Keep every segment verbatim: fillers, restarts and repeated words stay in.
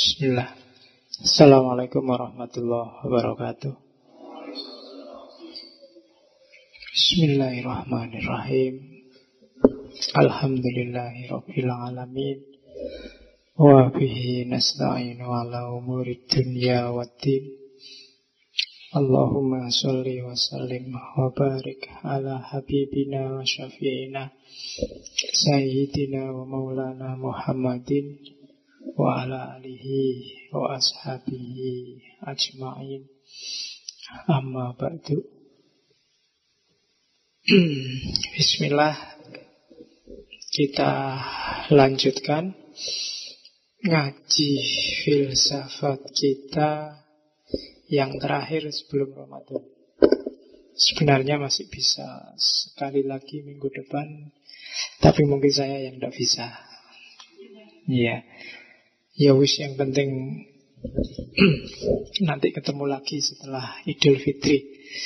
Bismillah. Assalamualaikum warahmatullahi wabarakatuh. Bismillahirrahmanirrahim. Alhamdulillahi rabbil alamin. Wa bihi nasta'inu ala umurid dunya waddin. Allahumma sholli wa sallim wa barik ala habibina wa syafi'ina Sayyidina wa maulana Muhammadin wa ala alihi wa ashabihi ajma'in. Amma ba'du. Bismillah. Kita lanjutkan ngaji filsafat kita yang terakhir sebelum Ramadan. Sebenarnya masih bisa sekali lagi minggu depan, tapi mungkin saya yang tidak bisa. Iya. Ya wis, yang penting nanti ketemu lagi setelah Idul Fitri.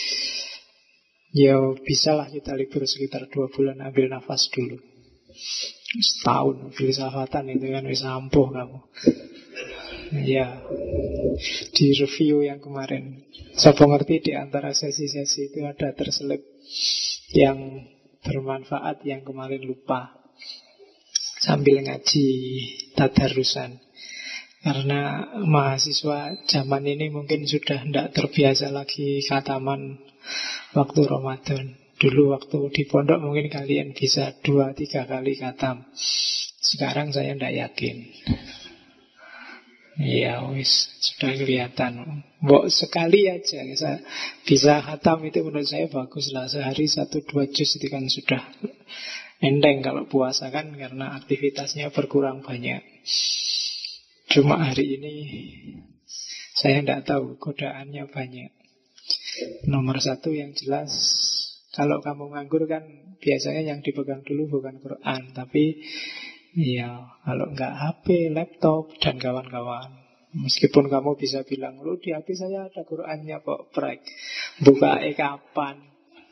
Ya bisalah kita libur sekitar dua bulan, ambil nafas dulu. Setahun filsafatan itu kan bisa ampuh kamu. Ya, di review yang kemarin, saya ngerti di antara sesi-sesi itu ada terselip yang bermanfaat yang kemarin lupa sambil ngaji tadarusan. Karena mahasiswa zaman ini mungkin sudah tidak terbiasa lagi khataman waktu Ramadan. Dulu waktu di pondok mungkin kalian bisa dua tiga kali khatam. Sekarang saya tidak yakin. Ya wis, sudah kelihatan. Mbok sekali aja bisa, bisa khatam itu menurut saya bagus lah. Sehari satu dua juz itu kan sudah enteng kalau puasa kan, karena aktivitasnya berkurang banyak. Cuma hari ini saya tidak tahu, godaannya banyak. Nomor satu yang jelas, kalau kamu nganggur kan biasanya yang dipegang dulu bukan Quran, tapi ya kalau nggak H P, laptop, dan kawan-kawan. Meskipun kamu bisa bilang, lu di H P saya ada Qurannya kok, prek. Buka e kapan?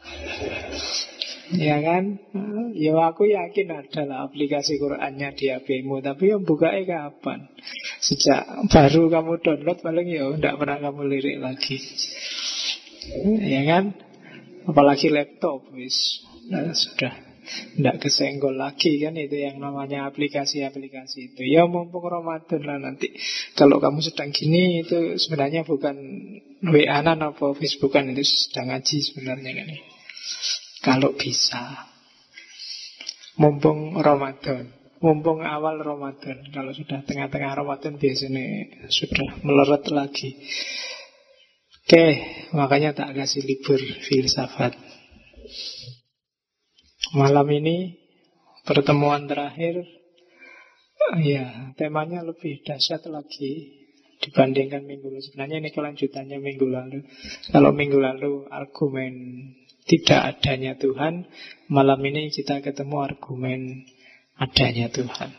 Ya kan? Ya aku yakin adalah aplikasi Qurannya di H P-mu, tapi yang buka e kapan? Sejak baru kamu download paling ya tidak pernah kamu lirik lagi. Ya kan? Apalagi laptop, wis nah, sudah tidak kesenggol lagi kan, itu yang namanya aplikasi-aplikasi itu. Ya mumpung Ramadan lah nanti. Kalau kamu sedang gini itu sebenarnya bukan W A-an apa Facebookan, itu sedang ngaji sebenarnya kan. Kalau bisa, mumpung Ramadan, mumpung awal Ramadan. Kalau sudah tengah-tengah Ramadan biasanya sudah meleret lagi. Oke, makanya tak kasih libur filsafat. Malam ini pertemuan terakhir, ya temanya lebih dahsyat lagi dibandingkan minggu lalu. Sebenarnya ini kelanjutannya minggu lalu. Kalau minggu lalu argumen tidak adanya Tuhan, malam ini kita ketemu argumen adanya Tuhan.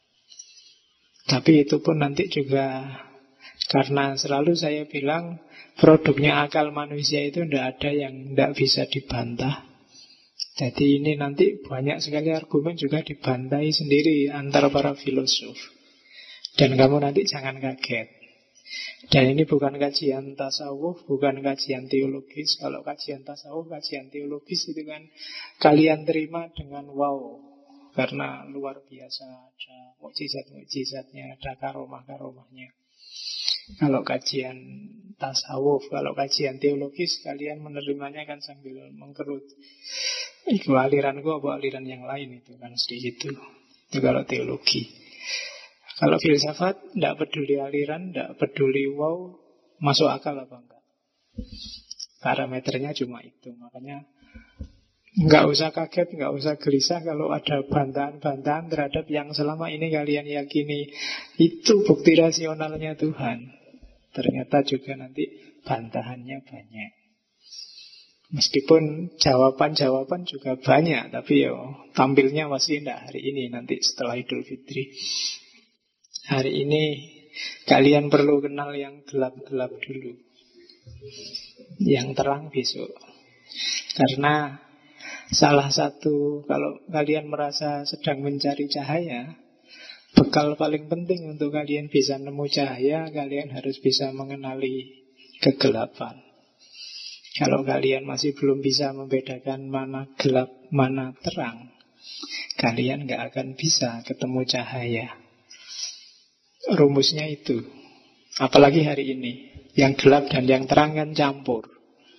Tapi itu pun nanti juga, karena selalu saya bilang produknya akal manusia itu tidak ada yang tidak bisa dibantah. Jadi ini nanti banyak sekali argumen juga dibantai sendiri antara para filosof. Dan kamu nanti jangan kaget. Dan ini bukan kajian tasawuf, bukan kajian teologis. Kalau kajian tasawuf, kajian teologis itu kan kalian terima dengan wow, karena luar biasa, ada mukjizat-mukjizatnya, ada karomah-karomahnya. Kalau kajian tasawuf, kalau kajian teologis, kalian menerimanya kan sambil mengkerut. Itu aliranku apa aliran yang lain, itu kan sedikit itu. Itu kalau teologi. Kalau filsafat, tidak peduli aliran, tidak peduli wow, masuk akal apa enggak. Parameternya cuma itu. Makanya nggak usah kaget, nggak usah gelisah kalau ada bantahan-bantahan terhadap yang selama ini kalian yakini itu bukti rasionalnya Tuhan. Ternyata juga nanti bantahannya banyak. Meskipun jawaban-jawaban juga banyak, tapi yo tampilnya masih tidak hari ini, nanti setelah Idul Fitri. Hari ini kalian perlu kenal yang gelap-gelap dulu, yang terang besok. Karena salah satu, kalau kalian merasa sedang mencari cahaya, bekal paling penting untuk kalian bisa nemu cahaya, kalian harus bisa mengenali kegelapan. Kalau kalian masih belum bisa membedakan mana gelap, mana terang, kalian gak akan bisa ketemu cahaya. Rumusnya itu. Apalagi hari ini, yang gelap dan yang terang kan campur.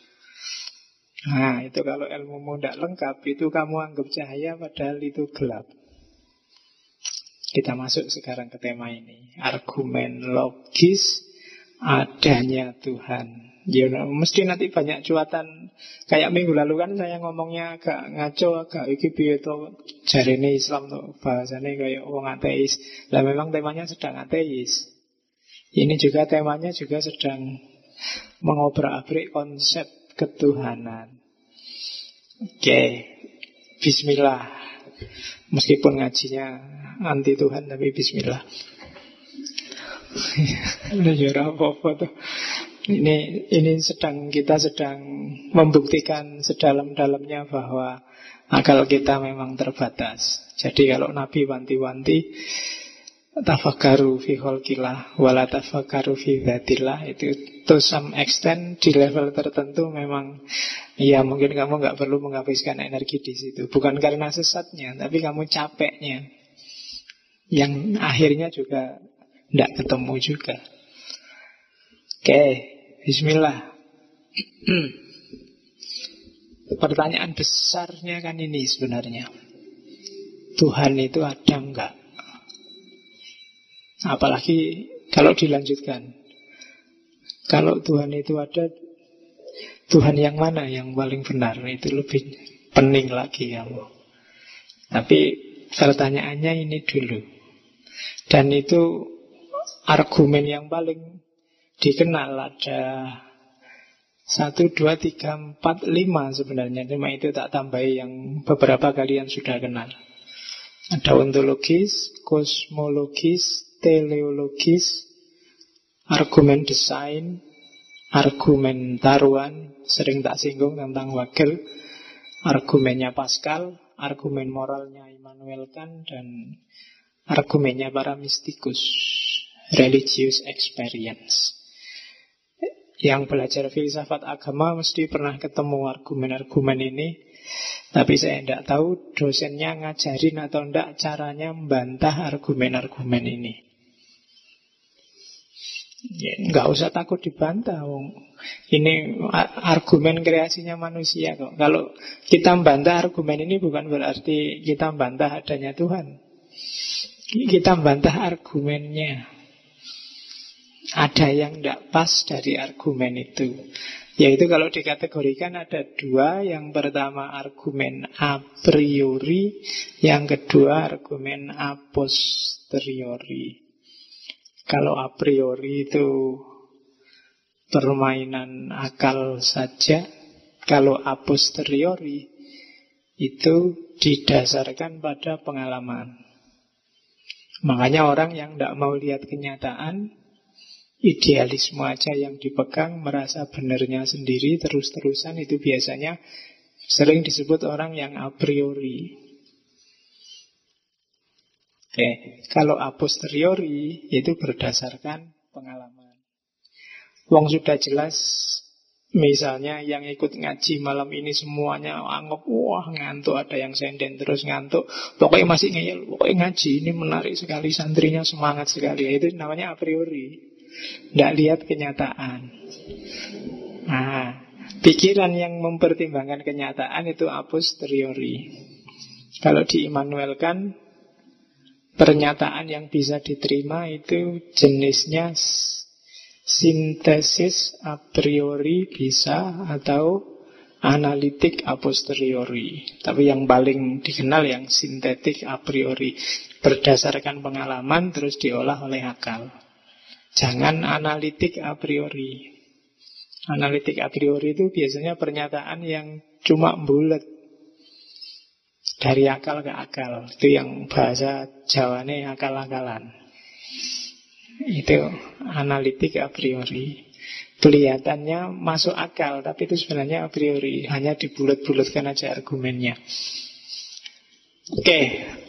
Nah, itu kalau ilmumu tidak lengkap, itu kamu anggap cahaya padahal itu gelap. Kita masuk sekarang ke tema ini. Argumen logis adanya Tuhan. Ya, mesti nanti banyak cuatan. Kayak minggu lalu kan saya ngomongnya agak ngaco, agak iki piye to jarene Islam tuh bahasane kayak wong ateis. Lah memang temanya sedang ateis. Ini juga temanya juga sedang mengobrak-abrik konsep ketuhanan. Oke, bismillah. Meskipun ngajinya anti Tuhan, tapi bismillah. Ini jurah apa-apa tuh. Ini ini sedang kita sedang membuktikan sedalam-dalamnya bahwa akal kita memang terbatas. Jadi kalau Nabi wanti-wanti tafakkaru fi khalqillah wala tafakkaru fi dzatillah, itu to some extent di level tertentu memang ya mungkin kamu nggak perlu menghabiskan energi di situ. Bukan karena sesatnya, tapi kamu capeknya. Yang akhirnya juga tidak ketemu juga. Oke, bismillah. Pertanyaan besarnya kan ini sebenarnya. Tuhan itu ada enggak? Apalagi kalau dilanjutkan. Kalau Tuhan itu ada, Tuhan yang mana yang paling benar? Itu lebih pening lagi kamu. Tapi pertanyaannya ini dulu. Dan itu argumen yang paling dikenal ada satu, dua, tiga, empat, lima sebenarnya. Cuma itu tak tambahi yang beberapa kalian sudah kenal. Ada ontologis, kosmologis, teleologis, argumen desain, argumen taruhan, sering tak singgung tentang Hegel, argumennya Pascal, argumen moralnya Immanuel Kant, dan argumennya para mistikus, religious experience. Yang belajar filsafat agama mesti pernah ketemu argumen-argumen ini. Tapi saya tidak tahu dosennya ngajarin atau tidak caranya membantah argumen-argumen ini. Ya, nggak usah takut dibantah. Ini argumen kreasinya manusia kok. Kalau kita membantah argumen ini bukan berarti kita membantah adanya Tuhan. Kita membantah argumennya. Ada yang tidak pas dari argumen itu. Yaitu kalau dikategorikan ada dua. Yang pertama argumen a priori, yang kedua argumen a posteriori. Kalau a priori itu permainan akal saja. Kalau a posteriori itu didasarkan pada pengalaman. Makanya orang yang tidak mau lihat kenyataan, idealisme aja yang dipegang, merasa benarnya sendiri terus-terusan, itu biasanya sering disebut orang yang a priori. Oke, kalau a posteriori itu berdasarkan pengalaman. Wong sudah jelas, misalnya yang ikut ngaji malam ini semuanya anggap wah ngantuk, ada yang senden terus ngantuk, pokoknya masih ngeyel, pokoknya ngaji ini menarik sekali, santrinya semangat sekali. Itu namanya a priori. Tidak lihat kenyataan. Nah, pikiran yang mempertimbangkan kenyataan itu a posteriori. Kalau di Immanuel Kant, pernyataan yang bisa diterima itu jenisnya sintesis a priori bisa, atau analitik a posteriori. Tapi yang paling dikenal yang sintetik a priori, berdasarkan pengalaman terus diolah oleh akal. Jangan analitik a priori. Analitik a priori itu biasanya pernyataan yang cuma bulat dari akal ke akal. Itu yang bahasa Jawane akal-akalan. Itu analitik a priori. Kelihatannya masuk akal, tapi itu sebenarnya a priori. Hanya dibulat-bulatkan aja argumennya. Oke,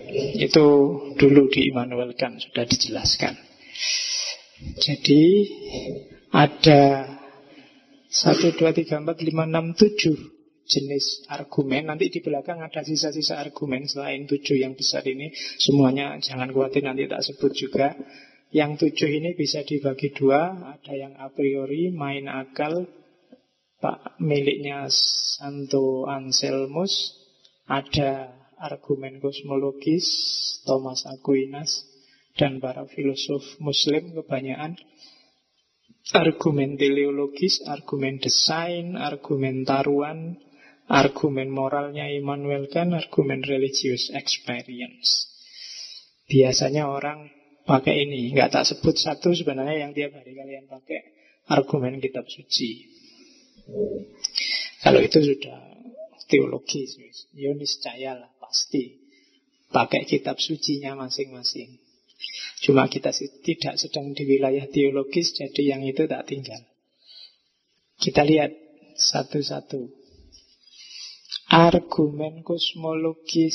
Itu dulu di Immanuel Kant sudah dijelaskan. Jadi ada satu, dua, tiga, empat, lima, enam, tujuh jenis argumen. Nanti di belakang ada sisa-sisa argumen selain tujuh yang besar ini. Semuanya jangan khawatir, nanti tak sebut juga. Yang tujuh ini bisa dibagi dua. Ada yang a priori, main akal, Pak miliknya Santo Anselmus. Ada argumen kosmologis, Thomas Aquinas, dan para filosof Muslim kebanyakan. Argumen teleologis, argumen desain, argumen taruhan, argumen moralnya Immanuel Kant, argumen religious experience. Biasanya orang pakai ini, nggak tak sebut satu sebenarnya yang tiap hari kalian pakai, argumen kitab suci. Kalau itu sudah teologis, ya niscaya lah pasti pakai kitab sucinya masing-masing. Cuma kita tidak sedang di wilayah teologis, jadi yang itu tak tinggal. Kita lihat satu-satu. Argumen kosmologis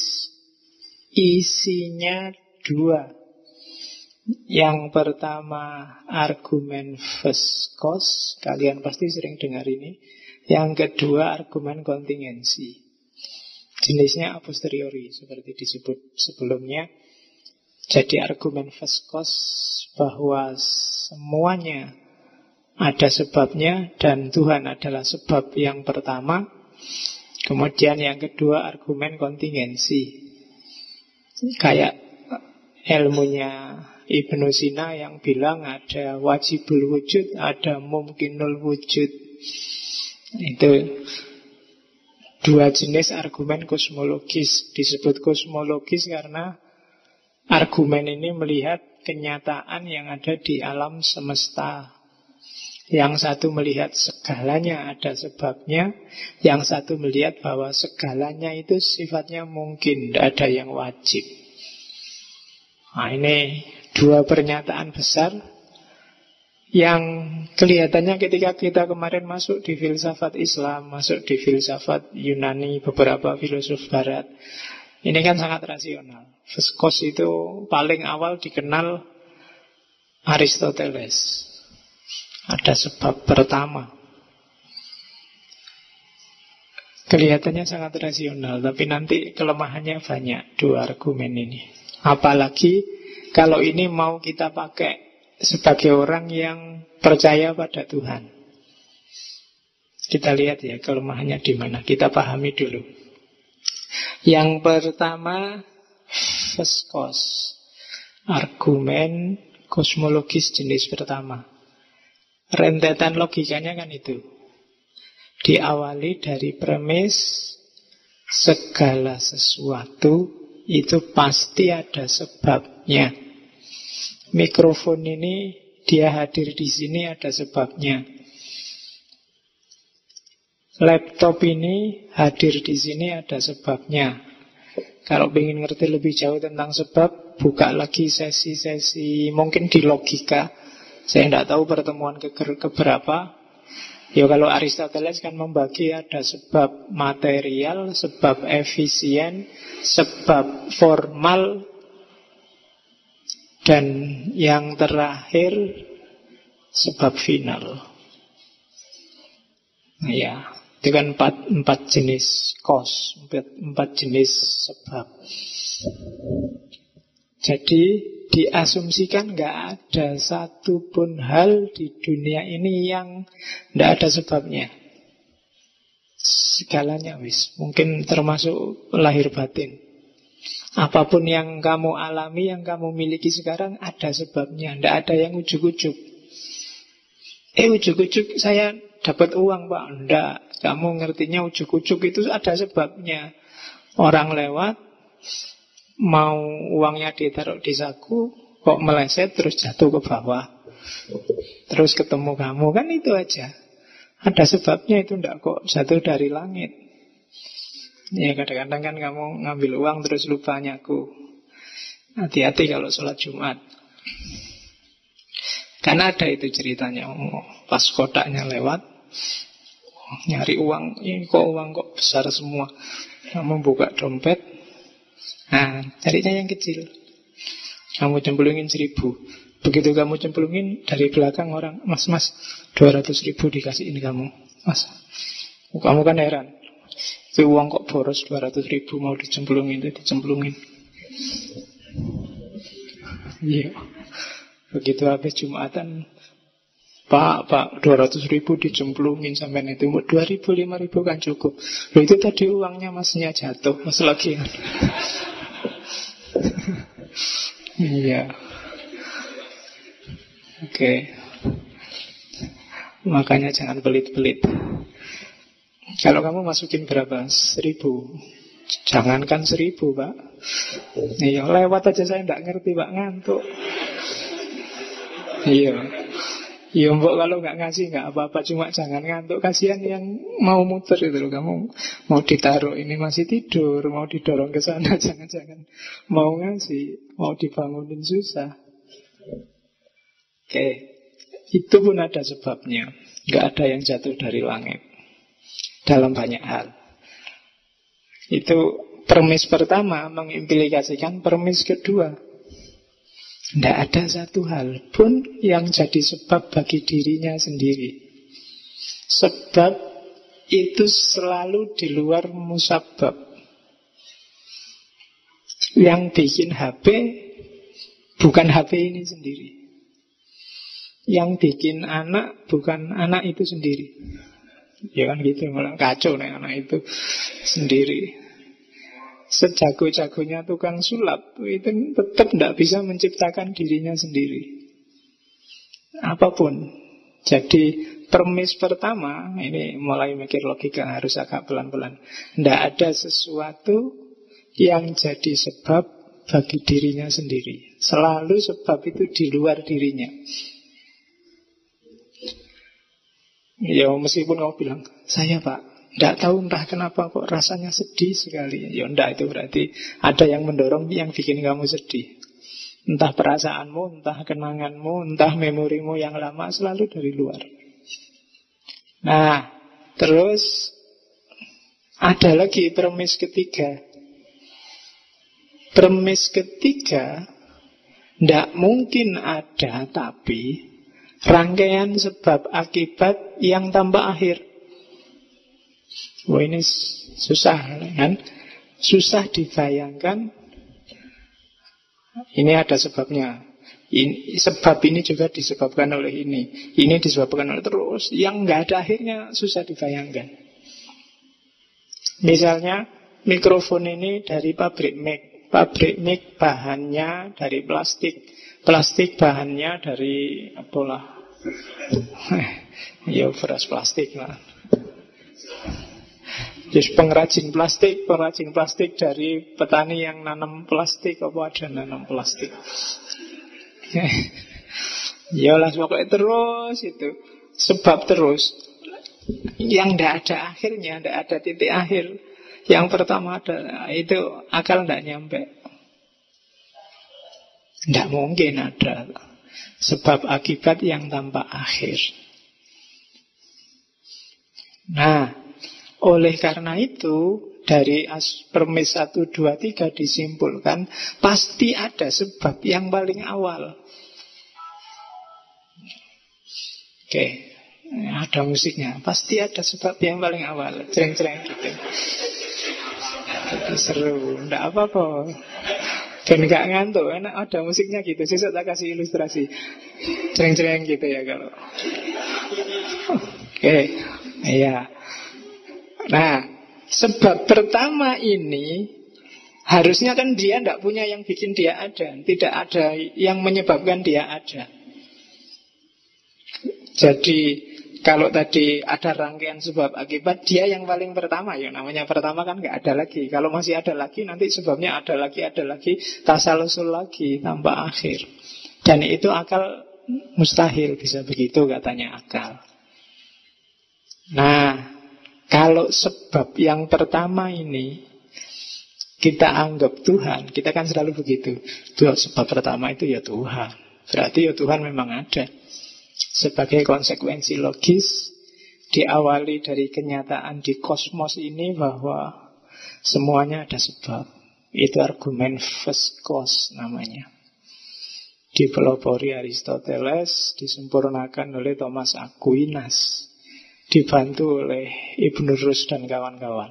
isinya dua. Yang pertama argumen Veskos, kalian pasti sering dengar ini. Yang kedua argumen kontingensi. Jenisnya a posteriori seperti disebut sebelumnya. Jadi argumen Veskos bahwa semuanya ada sebabnya dan Tuhan adalah sebab yang pertama. Kemudian yang kedua argumen kontingensi. Kayak ilmunya Ibnu Sina yang bilang ada wajibul wujud, ada mungkinul wujud. Itu dua jenis argumen kosmologis. Disebut kosmologis karena argumen ini melihat kenyataan yang ada di alam semesta. Yang satu melihat segalanya ada sebabnya, yang satu melihat bahwa segalanya itu sifatnya mungkin, tidak ada yang wajib. Nah, ini dua pernyataan besar yang kelihatannya ketika kita kemarin masuk di filsafat Islam, masuk di filsafat Yunani, beberapa filosof barat, ini kan sangat rasional. Veskos itu paling awal dikenal Aristoteles. Ada sebab pertama. Kelihatannya sangat rasional, tapi nanti kelemahannya banyak dua argumen ini. Apalagi kalau ini mau kita pakai sebagai orang yang percaya pada Tuhan. Kita lihat ya kelemahannya di mana. Kita pahami dulu. Yang pertama Veskos, argumen kosmologis jenis pertama. Rentetan logikanya kan itu. Diawali dari premis segala sesuatu itu pasti ada sebabnya. Mikrofon ini dia hadir di sini ada sebabnya. Laptop ini hadir di sini ada sebabnya. Kalau ingin ngerti lebih jauh tentang sebab, buka lagi sesi-sesi mungkin di logika. Saya tidak tahu pertemuan ke keberapa. Ya kalau Aristoteles kan membagi ada sebab material, sebab efisien, sebab formal, dan yang terakhir sebab final. Nah, ya, itu kan empat, empat jenis cause, empat, empat jenis sebab. Jadi diasumsikan nggak ada satupun hal di dunia ini yang nggak ada sebabnya. Segalanya wis, mungkin termasuk lahir batin. Apapun yang kamu alami, yang kamu miliki sekarang ada sebabnya. Nggak ada yang ujuk-ujuk. Eh ujuk-ujuk saya dapat uang pak. Nggak, kamu ngertinya ujuk-ujuk itu ada sebabnya. Orang lewat, mau uangnya ditaruh di saku, kok meleset terus jatuh ke bawah, terus ketemu kamu, kan itu aja. Ada sebabnya, itu ndak kok jatuh dari langit. Ya kadang-kadang kan kamu ngambil uang terus lupa nyaku. Hati-hati kalau sholat Jumat. Karena ada itu ceritanya, pas kotaknya lewat, nyari uang, ini kok uang kok besar semua. Kamu buka dompet, Nah, carinya yang kecil. Kamu cemplungin seribu. Begitu kamu cemplungin, dari belakang orang, Mas, mas, dua ratus ribu dikasihin kamu. Mas, kamu kan heran, itu uang kok boros dua ratus ribu mau dicemplungin, itu dicemplungin. Iya. Begitu habis Jumatan, Pak, Pak, dua ratus ribu dicemplungin sampai itu. Dua ribu, lima ribu kan cukup. Loh, itu tadi uangnya masnya jatuh. Mas lagi. Iya. Oke. Makanya jangan pelit-pelit. Kalau kamu masukin berapa? Seribu. Jangankan seribu, Pak. Iya, lewat aja saya tidak ngerti, Pak, ngantuk. Iya. Iya, mbok kalau nggak ngasih nggak apa-apa, cuma jangan ngantuk. Kasihan yang mau muter itu loh. Kamu mau ditaruh ini masih tidur, mau didorong ke sana, jangan-jangan mau ngasih, mau dibangunin susah. Oke, itu pun ada sebabnya. Nggak ada yang jatuh dari langit dalam banyak hal. Itu premis pertama mengimplikasikan premis kedua. Tidak ada satu hal pun yang jadi sebab bagi dirinya sendiri. Sebab itu selalu di luar musabab. Yang bikin H P bukan H P ini sendiri. Yang bikin anak bukan anak itu sendiri. Ya kan gitu, malah kacau nih anak itu sendiri. Sejago-jagonya tukang sulap itu tetap tidak bisa menciptakan dirinya sendiri. Apapun. Jadi premis pertama, ini mulai mikir logika harus agak pelan-pelan. Tidak ada sesuatu yang jadi sebab bagi dirinya sendiri. Selalu sebab itu di luar dirinya. Ya meskipun kamu bilang, saya Pak, tidak tahu entah kenapa kok rasanya sedih sekali. Ya enggak, itu berarti ada yang mendorong yang bikin kamu sedih. Entah perasaanmu, entah kenanganmu, entah memorimu yang lama, selalu dari luar. Nah, terus ada lagi premis ketiga. Premis ketiga, tidak mungkin ada tapi rangkaian sebab akibat yang tanpa akhir. Wah, ini susah kan? Susah dibayangkan. Ini ada sebabnya. Ini, sebab ini juga disebabkan oleh ini. Ini disebabkan oleh terus. Yang nggak ada akhirnya susah dibayangkan. Misalnya mikrofon ini dari pabrik mic. Pabrik mic bahannya dari plastik. Plastik bahannya dari apalah. Ya beras plastik lah. Jadi pengrajin plastik, pengrajin plastik dari petani yang nanam plastik, apa ada nanam plastik. Ya lah pokoknya terus itu. Sebab terus. Yang tidak ada akhirnya, tidak ada titik akhir. Yang pertama ada, itu akal tidak nyampe. Tidak mungkin ada sebab akibat yang tanpa akhir. Nah, oleh karena itu, dari premis satu, dua, tiga disimpulkan, pasti ada sebab yang paling awal. Oke, ada musiknya. Pasti ada sebab yang paling awal. Cereng-cereng gitu. Itu seru, tidak apa-apa. Dan gak ngantuk, enak ada musiknya gitu. Sesuk tak kasih ilustrasi. Cereng-cereng gitu ya kalau. Oke, iya. Nah, sebab pertama ini harusnya kan dia tidak punya yang bikin dia ada. Tidak ada yang menyebabkan dia ada. Jadi kalau tadi ada rangkaian sebab akibat, dia yang paling pertama. Ya namanya pertama kan nggak ada lagi. Kalau masih ada lagi, nanti sebabnya ada lagi, ada lagi, tasalusul lagi, tanpa akhir. Dan itu akal mustahil bisa begitu, katanya akal. Nah, kalau sebab yang pertama ini kita anggap Tuhan, kita kan selalu begitu. Tuh, sebab pertama itu ya Tuhan. Berarti ya Tuhan memang ada. Sebagai konsekuensi logis, diawali dari kenyataan di kosmos ini bahwa semuanya ada sebab. Itu argumen first cause namanya. Dipelopori Aristoteles, disempurnakan oleh Thomas Aquinas, dibantu oleh Ibn Rus dan kawan-kawan.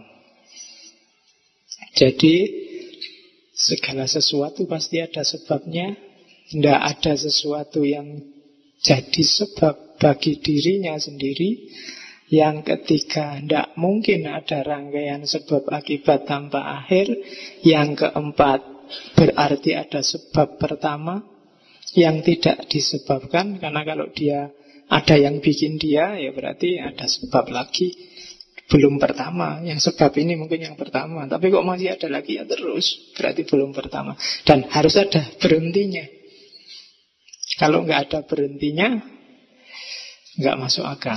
Jadi segala sesuatu pasti ada sebabnya. Tidak ada sesuatu yang jadi sebab bagi dirinya sendiri. Yang ketiga, tidak mungkin ada rangkaian sebab akibat tanpa akhir. Yang keempat, berarti ada sebab pertama yang tidak disebabkan. Karena kalau dia ada yang bikin dia, ya berarti ada sebab lagi. Belum pertama. Yang sebab ini mungkin yang pertama, tapi kok masih ada lagi, ya terus berarti belum pertama. Dan harus ada berhentinya. Kalau nggak ada berhentinya, nggak masuk akal.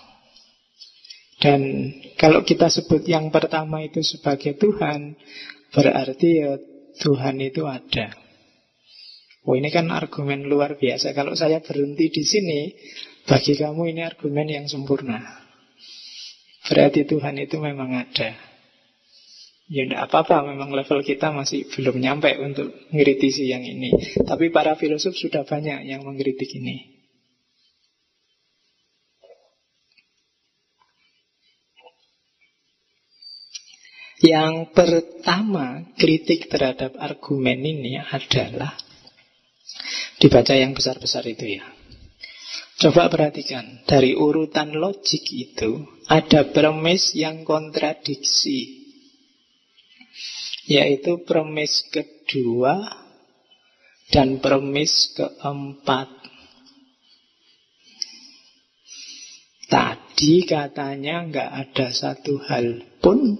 Dan kalau kita sebut yang pertama itu sebagai Tuhan, berarti ya Tuhan itu ada. Oh, ini kan argumen luar biasa. Kalau saya berhenti di sini, bagi kamu ini argumen yang sempurna. Berarti Tuhan itu memang ada. Ya tidak apa-apa, memang level kita masih belum nyampe untuk mengkritisi yang ini. Tapi para filosof sudah banyak yang mengkritik ini. Yang pertama, kritik terhadap argumen ini adalah, dibaca yang besar-besar itu ya. Coba perhatikan, dari urutan logik itu ada premis yang kontradiksi, yaitu premis kedua dan premis keempat. Tadi katanya nggak ada satu hal pun,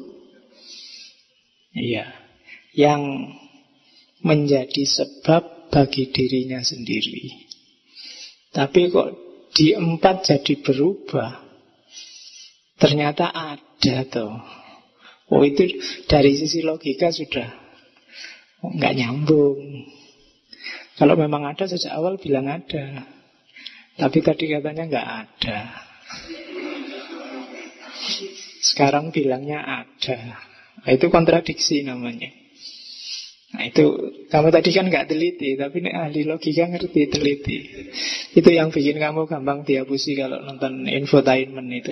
iya, yang menjadi sebab bagi dirinya sendiri. Tapi kok di empat jadi berubah? Ternyata ada tuh. Oh, itu dari sisi logika sudah nggak nyambung. Kalau memang ada sejak awal bilang ada, tapi tadi katanya nggak ada. Sekarang bilangnya ada. Nah, itu kontradiksi namanya. Nah, itu kamu tadi kan nggak teliti, tapi ini ahli logika ngerti, teliti. Itu yang bikin kamu gampang diapusi kalau nonton infotainment itu.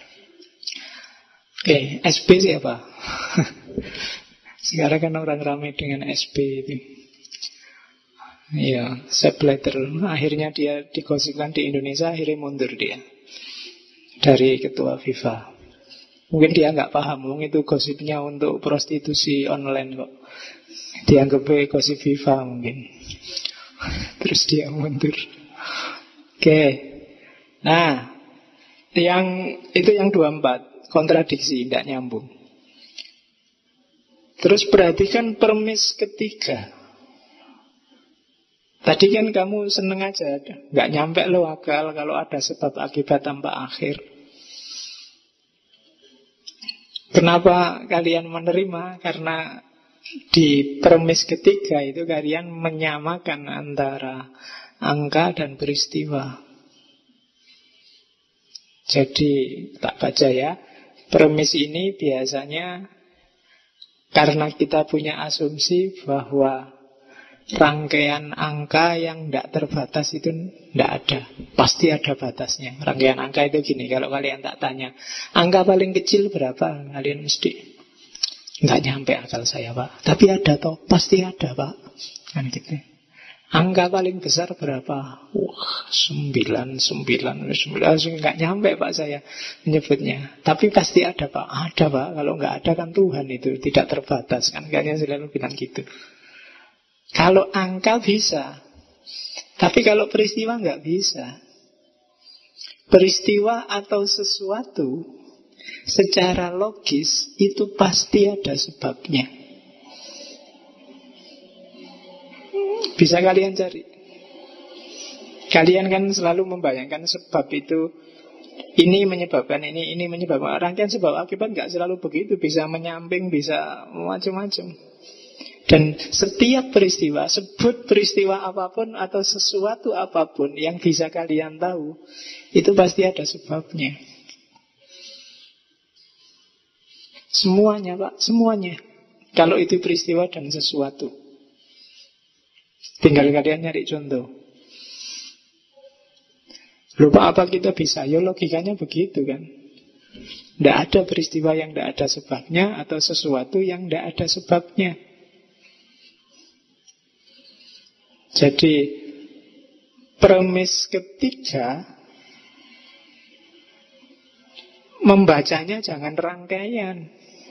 Oke, S P siapa? Sekarang kan orang ramai dengan S P itu. Iya, Sepp Blatter. Akhirnya dia digosipkan di Indonesia, akhirnya mundur dia dari ketua FIFA. Mungkin dia nggak paham, mungkin itu gosipnya untuk prostitusi online kok. Dianggap gosip FIFA mungkin. Terus dia mundur. Oke. Nah, yang itu yang dua puluh empat. Kontradiksi, tidak nyambung. Terus perhatikan premis ketiga. Tadi kan kamu seneng aja, nggak nyampe lo akal kalau ada sebab akibat tanpa akhir. Kenapa kalian menerima? Karena di premis ketiga itu kalian menyamakan antara angka dan peristiwa. Jadi tak baca ya. Premis ini biasanya karena kita punya asumsi bahwa rangkaian angka yang tidak terbatas itu tidak ada. Pasti ada batasnya. Rangkaian angka itu gini, kalau kalian tak tanya, angka paling kecil berapa? Kalian mesti nggak nyampe akal saya, Pak. Tapi ada toh, pasti ada, Pak. Kan gitu. Angka paling besar berapa? Wah, sembilan, sembilan, sembilan. Nggak nyampe Pak saya menyebutnya. Tapi pasti ada Pak. Ada Pak. Kalau nggak ada kan Tuhan itu tidak terbatas. Kan kalian selalu bilang gitu. Kalau angka bisa. Tapi kalau peristiwa nggak bisa. Peristiwa atau sesuatu secara logis itu pasti ada sebabnya. Bisa kalian cari. Kalian kan selalu membayangkan sebab itu, ini menyebabkan ini, ini menyebabkan. Rangkaian sebab akibat nggak selalu begitu. Bisa menyamping, bisa macam-macam. Dan setiap peristiwa, sebut peristiwa apapun atau sesuatu apapun yang bisa kalian tahu, itu pasti ada sebabnya. Semuanya Pak, semuanya. Kalau itu peristiwa dan sesuatu. Tinggal kalian nyari contoh. Lupa apa kita bisa? Ya logikanya begitu kan. Tidak ada peristiwa yang tidak ada sebabnya, atau sesuatu yang tidak ada sebabnya. Jadi premis ketiga, membacanya jangan rangkaian,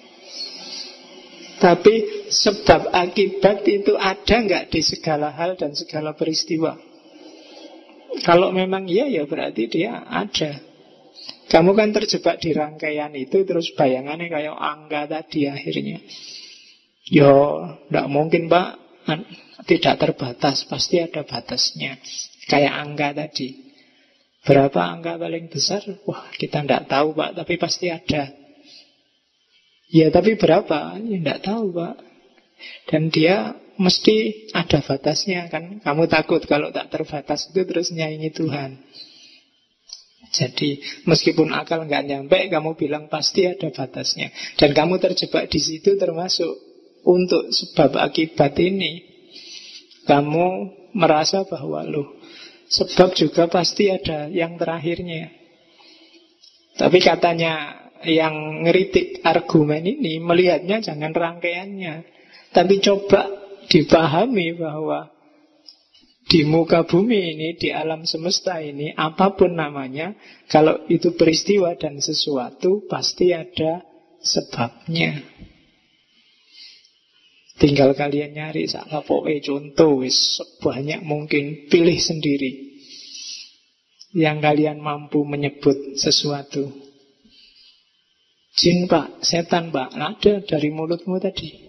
tapi sebab akibat itu ada nggak di segala hal dan segala peristiwa. Kalau memang iya, ya berarti dia ada. Kamu kan terjebak di rangkaian itu, terus bayangannya kayak angka tadi akhirnya. Yo, tidak mungkin Pak, tidak terbatas, pasti ada batasnya. Kayak angka tadi. Berapa angka paling besar? Wah, kita tidak tahu Pak, tapi pasti ada. Ya, tapi berapa? Ya, tidak tahu Pak. Dan dia mesti ada batasnya kan. Kamu takut kalau tak terbatas itu terus nyaingi Tuhan. Jadi meskipun akal nggak nyampe, kamu bilang pasti ada batasnya. Dan kamu terjebak di situ, termasuk untuk sebab akibat ini. Kamu merasa bahwa loh, sebab juga pasti ada yang terakhirnya. Tapi katanya yang ngeritik argumen ini melihatnya jangan rangkaiannya, tapi coba dipahami bahwa di muka bumi ini, di alam semesta ini, apapun namanya, kalau itu peristiwa dan sesuatu, pasti ada sebabnya. Tinggal kalian nyari sakapoe contoh wis sebanyak mungkin, pilih sendiri yang kalian mampu menyebut sesuatu. Jin Pak, setan Pak, ada dari mulutmu tadi.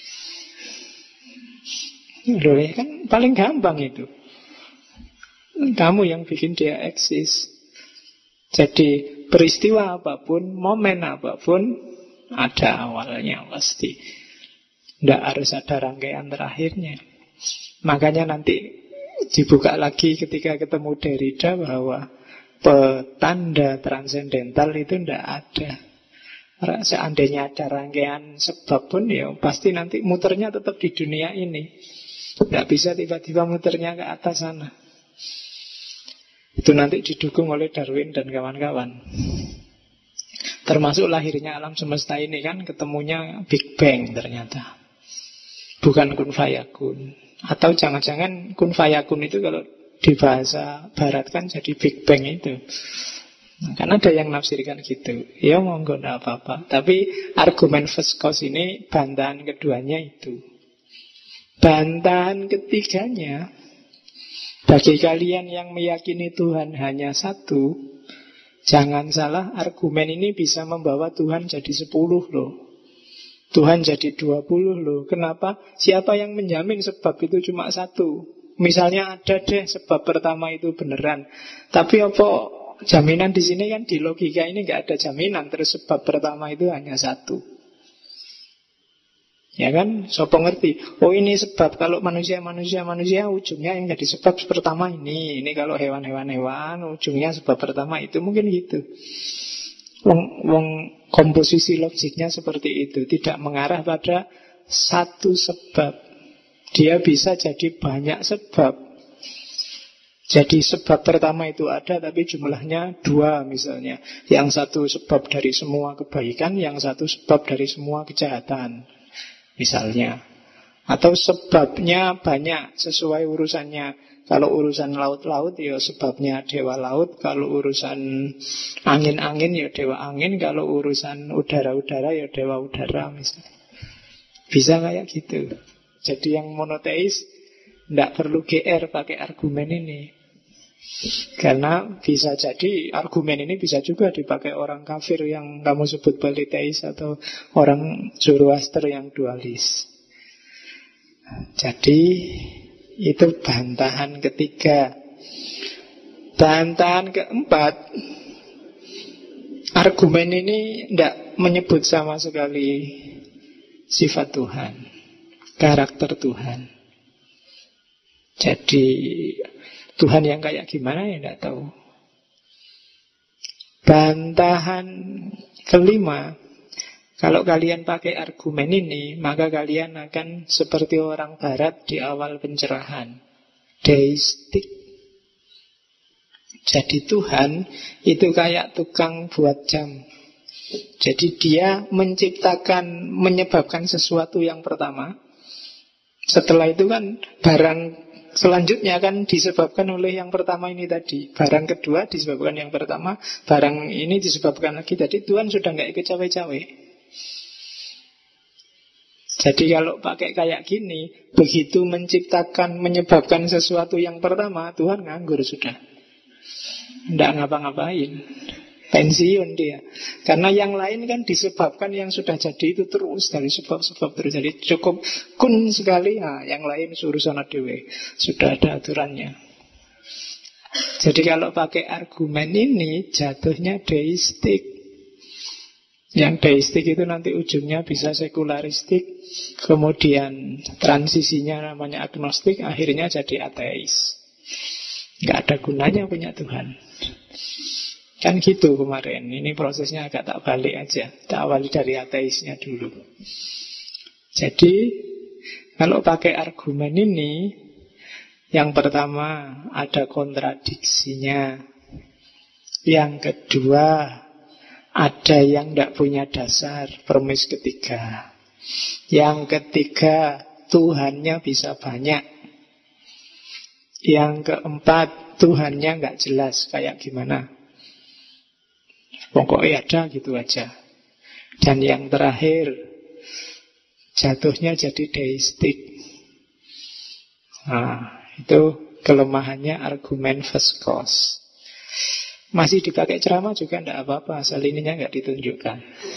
Loh, kan paling gampang itu. Kamu yang bikin dia eksis. Jadi peristiwa apapun, momen apapun, ada awalnya pasti. Tidak harus ada rangkaian terakhirnya. Makanya nanti dibuka lagi ketika ketemu Derrida bahwa petanda transendental itu tidak ada. Seandainya ada rangkaian sebab pun, ya pasti nanti muternya tetap di dunia ini. Tidak bisa tiba-tiba muternya ke atas sana. Itu nanti didukung oleh Darwin dan kawan-kawan. Termasuk lahirnya alam semesta ini kan ketemunya Big Bang ternyata. Bukan kun fayakun. Atau jangan-jangan kun fayakun itu kalau di bahasa barat kan jadi Big Bang itu. Nah, kan ada yang nafsirkan gitu. Ya monggo tidak apa-apa. Tapi argumen first cause ini, bantahan keduanya itu. Bantahan ketiganya, bagi kalian yang meyakini Tuhan hanya satu, jangan salah, argumen ini bisa membawa Tuhan jadi sepuluh loh. Tuhan jadi dua puluh loh. Kenapa? Siapa yang menjamin sebab itu cuma satu? Misalnya ada deh sebab pertama itu beneran, tapi apa jaminan di sini kan di logika ini nggak ada jaminan. Terus sebab pertama itu hanya satu. Ya kan, sopo ngerti. Oh ini sebab, kalau manusia, manusia, manusia ujungnya yang jadi sebab pertama ini. Ini kalau hewan-hewan hewan ujungnya sebab pertama itu, mungkin gitu. Wong, wong komposisi logiknya seperti itu, tidak mengarah pada satu sebab. Dia bisa jadi banyak sebab. Jadi sebab pertama itu ada, tapi jumlahnya dua misalnya. Yang satu sebab dari semua kebaikan, yang satu sebab dari semua kejahatan misalnya. Atau sebabnya banyak sesuai urusannya. Kalau urusan laut-laut ya sebabnya dewa laut. Kalau urusan angin-angin ya dewa angin. Kalau urusan udara-udara ya dewa udara misalnya. Bisa kayak gitu. Jadi yang monoteis tidak perlu G R pakai argumen ini. Karena bisa jadi argumen ini bisa juga dipakai orang kafir yang kamu sebut politeis, atau orang Zoroaster yang dualis. Jadi itu bantahan ketiga. Bantahan keempat, argumen ini tidak menyebut sama sekali sifat Tuhan, karakter Tuhan. Jadi Tuhan yang kayak gimana ya tidak tahu. Bantahan kelima, Kalau kalian pakai argumen ini, maka kalian akan seperti orang barat di awal pencerahan, deistik. Jadi Tuhan itu kayak tukang buat jam. Jadi dia menciptakan, menyebabkan sesuatu yang pertama. Setelah itu kan barang selanjutnya kan disebabkan oleh yang pertama ini tadi. Barang kedua disebabkan yang pertama, barang ini disebabkan lagi. Jadi Tuhan sudah nggak ikut cawe-cawe. Jadi kalau pakai kayak gini, begitu menciptakan, menyebabkan sesuatu yang pertama, Tuhan nganggur sudah, nggak ngapa-ngapain, pensiun dia. Karena yang lain kan disebabkan yang sudah jadi itu terus, dari sebab-sebab terus. Jadi cukup kun sekali, nah, yang lain suruh sana dewe, sudah ada aturannya. Jadi kalau pakai argumen ini, jatuhnya deistik. Yang deistik itu nanti ujungnya bisa sekularistik, kemudian transisinya namanya agnostik, akhirnya jadi ateis. Nggak ada gunanya punya Tuhan. Kan gitu kemarin. Ini prosesnya agak tak balik aja. Tak awali dari ateisnya dulu. Jadi kalau pakai argumen ini, yang pertama ada kontradiksinya. Yang kedua ada yang tidak punya dasar, premis ketiga. Yang ketiga, Tuhannya bisa banyak. Yang keempat, Tuhannya nggak jelas kayak gimana. Pokoknya ada gitu aja. Dan yang terakhir, jatuhnya jadi deistik. Nah, itu kelemahannya argumen first cause. Masih dipakai ceramah juga tidak apa-apa, asal ininya nggak ditunjukkan.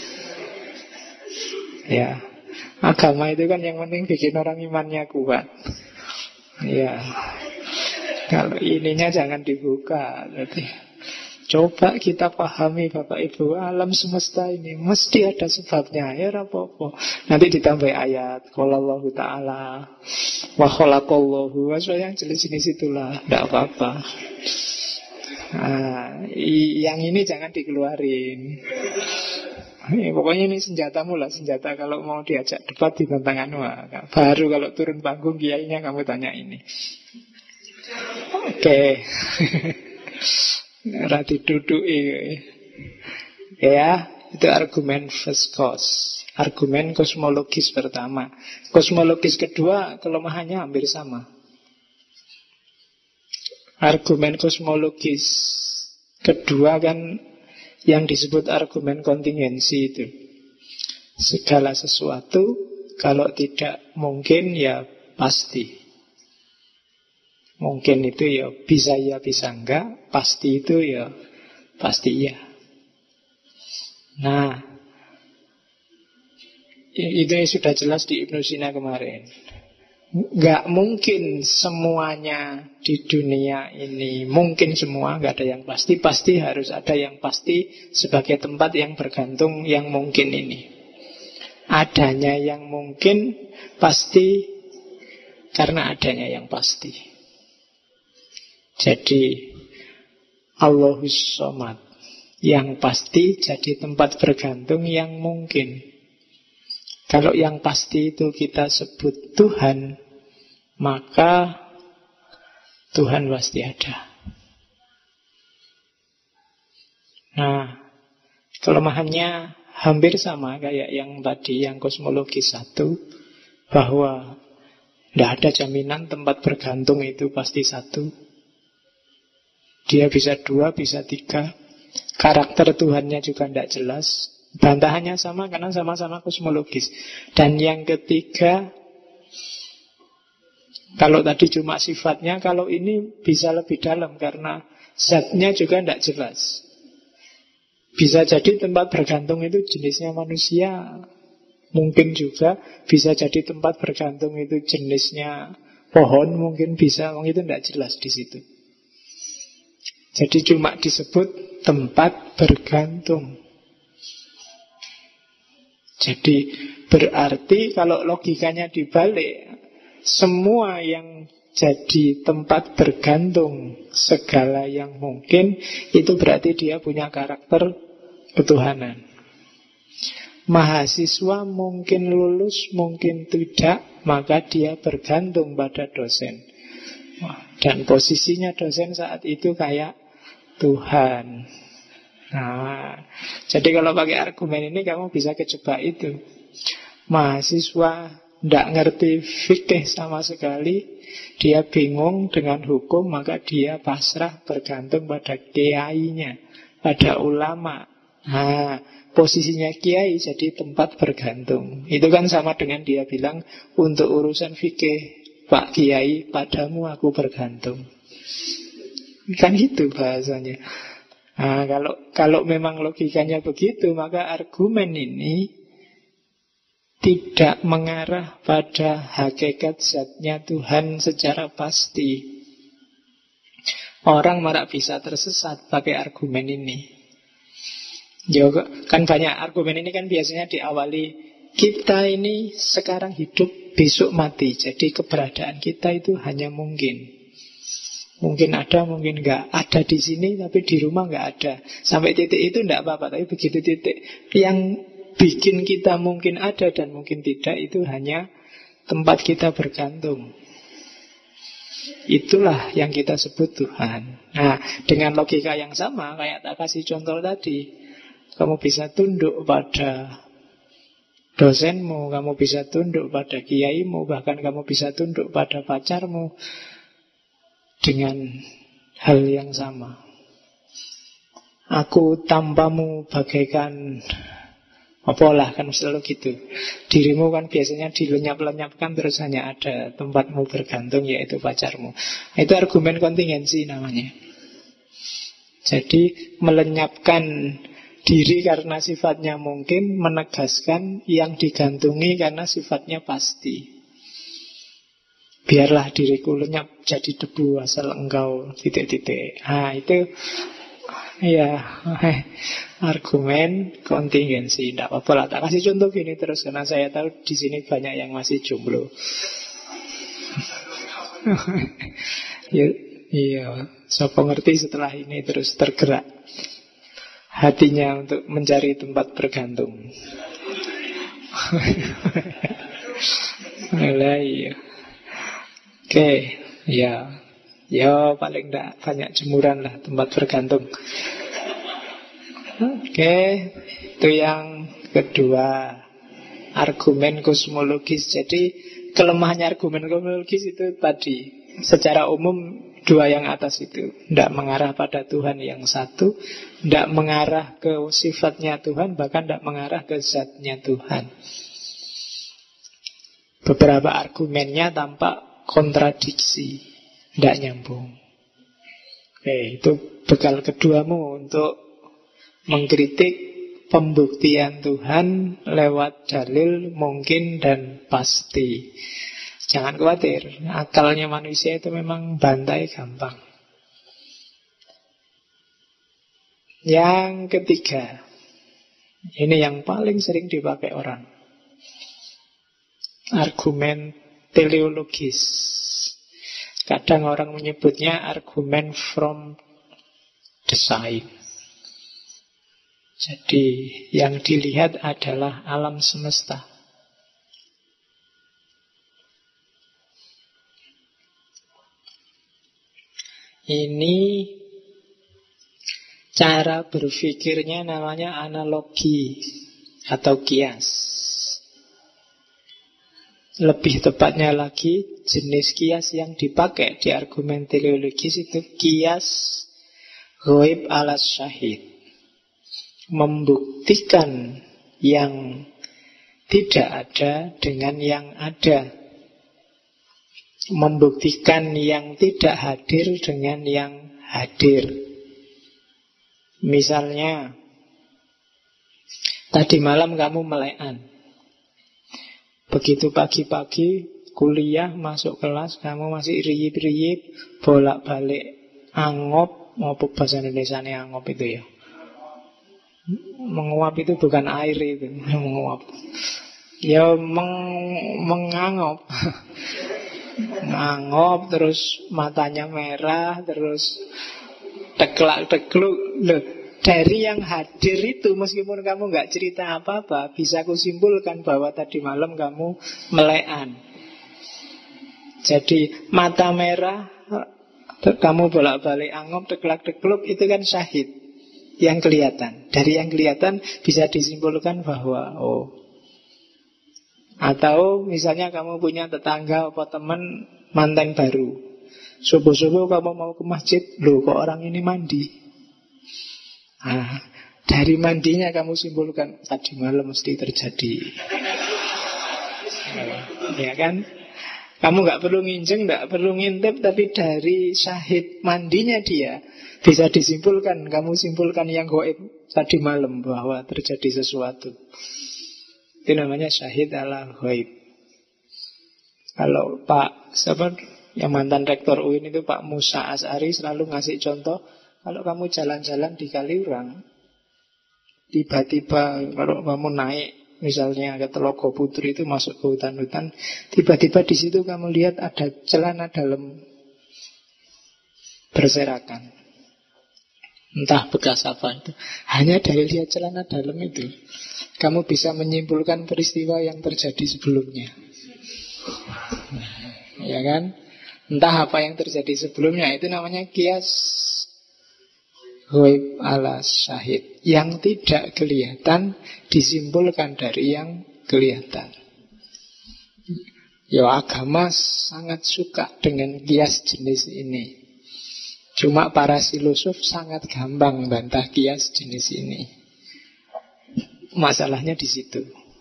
Ya, agama itu kan yang penting bikin orang imannya kuat. Ya, kalau ininya jangan dibuka. Jadi, coba kita pahami Bapak Ibu, alam semesta ini mesti ada sebabnya. Ya apa-apa. Nanti ditambah ayat, qala Allahu ta'ala wa khalaqallahu. Soalnya yang jelas ini situlah, tidak apa-apa. Nah, yang ini jangan dikeluarin. Eh, pokoknya ini senjatamu lah, senjata kalau mau diajak debat di tantangan. Wah, baru kalau turun panggung kiainya kamu tanya ini. Oke. Rati duduk ya, itu argumen first cause. Argumen kosmologis pertama. Kosmologis kedua kelemahannya hampir sama. Argumen kosmologis kedua kan yang disebut argumen kontingensi itu. Segala sesuatu kalau tidak mungkin ya pasti. Mungkin itu ya bisa ya bisa enggak, pasti itu ya pasti iya. Nah, itu sudah jelas di Ibnu Sina kemarin. Nggak mungkin semuanya di dunia ini mungkin semua, nggak ada yang pasti. Pasti harus ada yang pasti sebagai tempat yang bergantung yang mungkin ini. Adanya yang mungkin pasti karena adanya yang pasti. Jadi Allahus Somad, yang pasti jadi tempat bergantung yang mungkin. Kalau yang pasti itu kita sebut Tuhan, maka Tuhan pasti ada. Nah, kelemahannya hampir sama kayak yang tadi, yang kosmologi satu, bahwa tidak ada jaminan tempat bergantung itu pasti satu. Dia bisa dua, bisa tiga. Karakter Tuhannya juga tidak jelas. Bantahannya sama karena sama-sama kosmologis. Dan yang ketiga, kalau tadi cuma sifatnya, kalau ini bisa lebih dalam karena zatnya juga tidak jelas. Bisa jadi tempat bergantung itu jenisnya manusia, mungkin juga bisa jadi tempat bergantung itu jenisnya pohon, mungkin bisa, itu tidak jelas di situ. Jadi cuma disebut tempat bergantung. Jadi berarti kalau logikanya dibalik, semua yang jadi tempat bergantung segala yang mungkin, itu berarti dia punya karakter ketuhanan. Mahasiswa mungkin lulus, mungkin tidak, maka dia bergantung pada dosen. Dan posisinya dosen saat itu kayak Tuhan. Nah, jadi kalau pakai argumen ini kamu bisa kejebak itu. Mahasiswa tidak ngerti fikih sama sekali, dia bingung dengan hukum, maka dia pasrah bergantung pada kiainya, pada ulama. Nah, posisinya kiai jadi tempat bergantung. Itu kan sama dengan dia bilang, untuk urusan fikih Pak Kiai, padamu aku bergantung. Kan itu bahasanya. Nah, kalau kalau memang logikanya begitu, maka argumen ini tidak mengarah pada hakikat zatnya Tuhan secara pasti. Orang malah bisa tersesat pakai argumen ini. Ya, kan banyak argumen ini kan biasanya diawali, kita ini sekarang hidup, besok mati. Jadi keberadaan kita itu hanya mungkin. Mungkin ada, mungkin enggak. Ada di sini, tapi di rumah enggak ada. Sampai titik itu enggak apa-apa. Tapi begitu titik yang bikin kita mungkin ada dan mungkin tidak, itu hanya tempat kita bergantung. Itulah yang kita sebut Tuhan. Nah, dengan logika yang sama, kayak tak kasih contoh tadi, kamu bisa tunduk pada dosenmu, kamu bisa tunduk pada kiaimu, bahkan kamu bisa tunduk pada pacarmu dengan hal yang sama. Aku tanpamu bagaikan apalah, kan selalu gitu. Dirimu kan biasanya dilenyap-lenyapkan, terus hanya ada tempatmu bergantung, yaitu pacarmu. Itu argumen kontingensi namanya. Jadi melenyapkan diri karena sifatnya mungkin, menegaskan yang digantungi karena sifatnya pasti. Biarlah diriku lenyap jadi debu asal engkau titik-titik. Nah itu ya argumen kontingensi. Tidak apa-apa lah, tak kasih contoh gini terus, karena saya tahu di sini banyak yang masih jomblo. ya, Iya, siapa ngerti setelah ini terus tergerak hatinya untuk mencari tempat bergantung. Alah, iya. Oke, ya, ya paling tidak banyak jemuran lah tempat bergantung. Oke, itu yang kedua, argumen kosmologis. Jadi kelemahannya argumen kosmologis itu tadi, secara umum dua yang atas itu, tidak mengarah pada Tuhan yang satu, tidak mengarah ke sifatnya Tuhan, bahkan tidak mengarah ke zatnya Tuhan. Beberapa argumennya tampak kontradiksi, tidak nyambung. Oke, itu bekal keduamu untuk mengkritik pembuktian Tuhan lewat dalil mungkin dan pasti. Jangan khawatir, akalnya manusia itu memang bantai gampang. Yang ketiga, ini yang paling sering dipakai orang, argumen teleologis. Kadang orang menyebutnya argumen from the side. Jadi yang dilihat adalah alam semesta. Ini cara berpikirnya namanya analogi atau kias. Lebih tepatnya lagi, jenis kias yang dipakai di argumen teleologis itu kias ghaib ala syahid. Membuktikan yang tidak ada dengan yang ada. Membuktikan yang tidak hadir dengan yang hadir. Misalnya, tadi malam kamu melekan. Begitu pagi-pagi kuliah masuk kelas, kamu masih riyip-riyip, bolak-balik angop. Apa bahasa Indonesianya angop itu ya? Menguap itu bukan air itu, menguap. Ya meng, mengangop. Ngangop, terus matanya merah, terus teklak-tekluk. Loh, Dari yang hadir itu, meskipun kamu nggak cerita apa-apa, bisa kusimpulkan bahwa tadi malam kamu melekan. Jadi mata merah, kamu bolak-balik angop, teklak-tekluk, itu kan syahid yang kelihatan. Dari yang kelihatan bisa disimpulkan bahwa oh. Atau misalnya kamu punya tetangga atau teman manten baru, subuh-subuh kamu mau ke masjid, loh kok orang ini mandi. Nah, dari mandinya kamu simpulkan tadi malam mesti terjadi. Ya kan? Kamu nggak perlu nginjeng, nggak perlu ngintip, tapi dari syahid mandinya dia bisa disimpulkan. Kamu simpulkan yang gaib tadi malam bahwa terjadi sesuatu. Itu namanya syahid ala gaib. Kalau Pak siapa yang mantan rektor U I N itu Pak Musa As'ari selalu ngasih contoh. Kalau kamu jalan-jalan di Kaliurang, tiba-tiba kalau kamu naik misalnya ke Telogo Putri itu masuk ke hutan-hutan, tiba-tiba di situ kamu lihat ada celana dalam berserakan. Entah bekas apa itu. Hanya dari lihat celana dalam itu, kamu bisa menyimpulkan peristiwa yang terjadi sebelumnya. Ya kan? Entah apa yang terjadi sebelumnya, itu namanya kias ghaib ala syahid. Yang tidak kelihatan disimpulkan dari yang kelihatan. Ya, agama sangat suka dengan kias jenis ini. Cuma para filosof sangat gampang bantah kias jenis ini. Masalahnya di situ.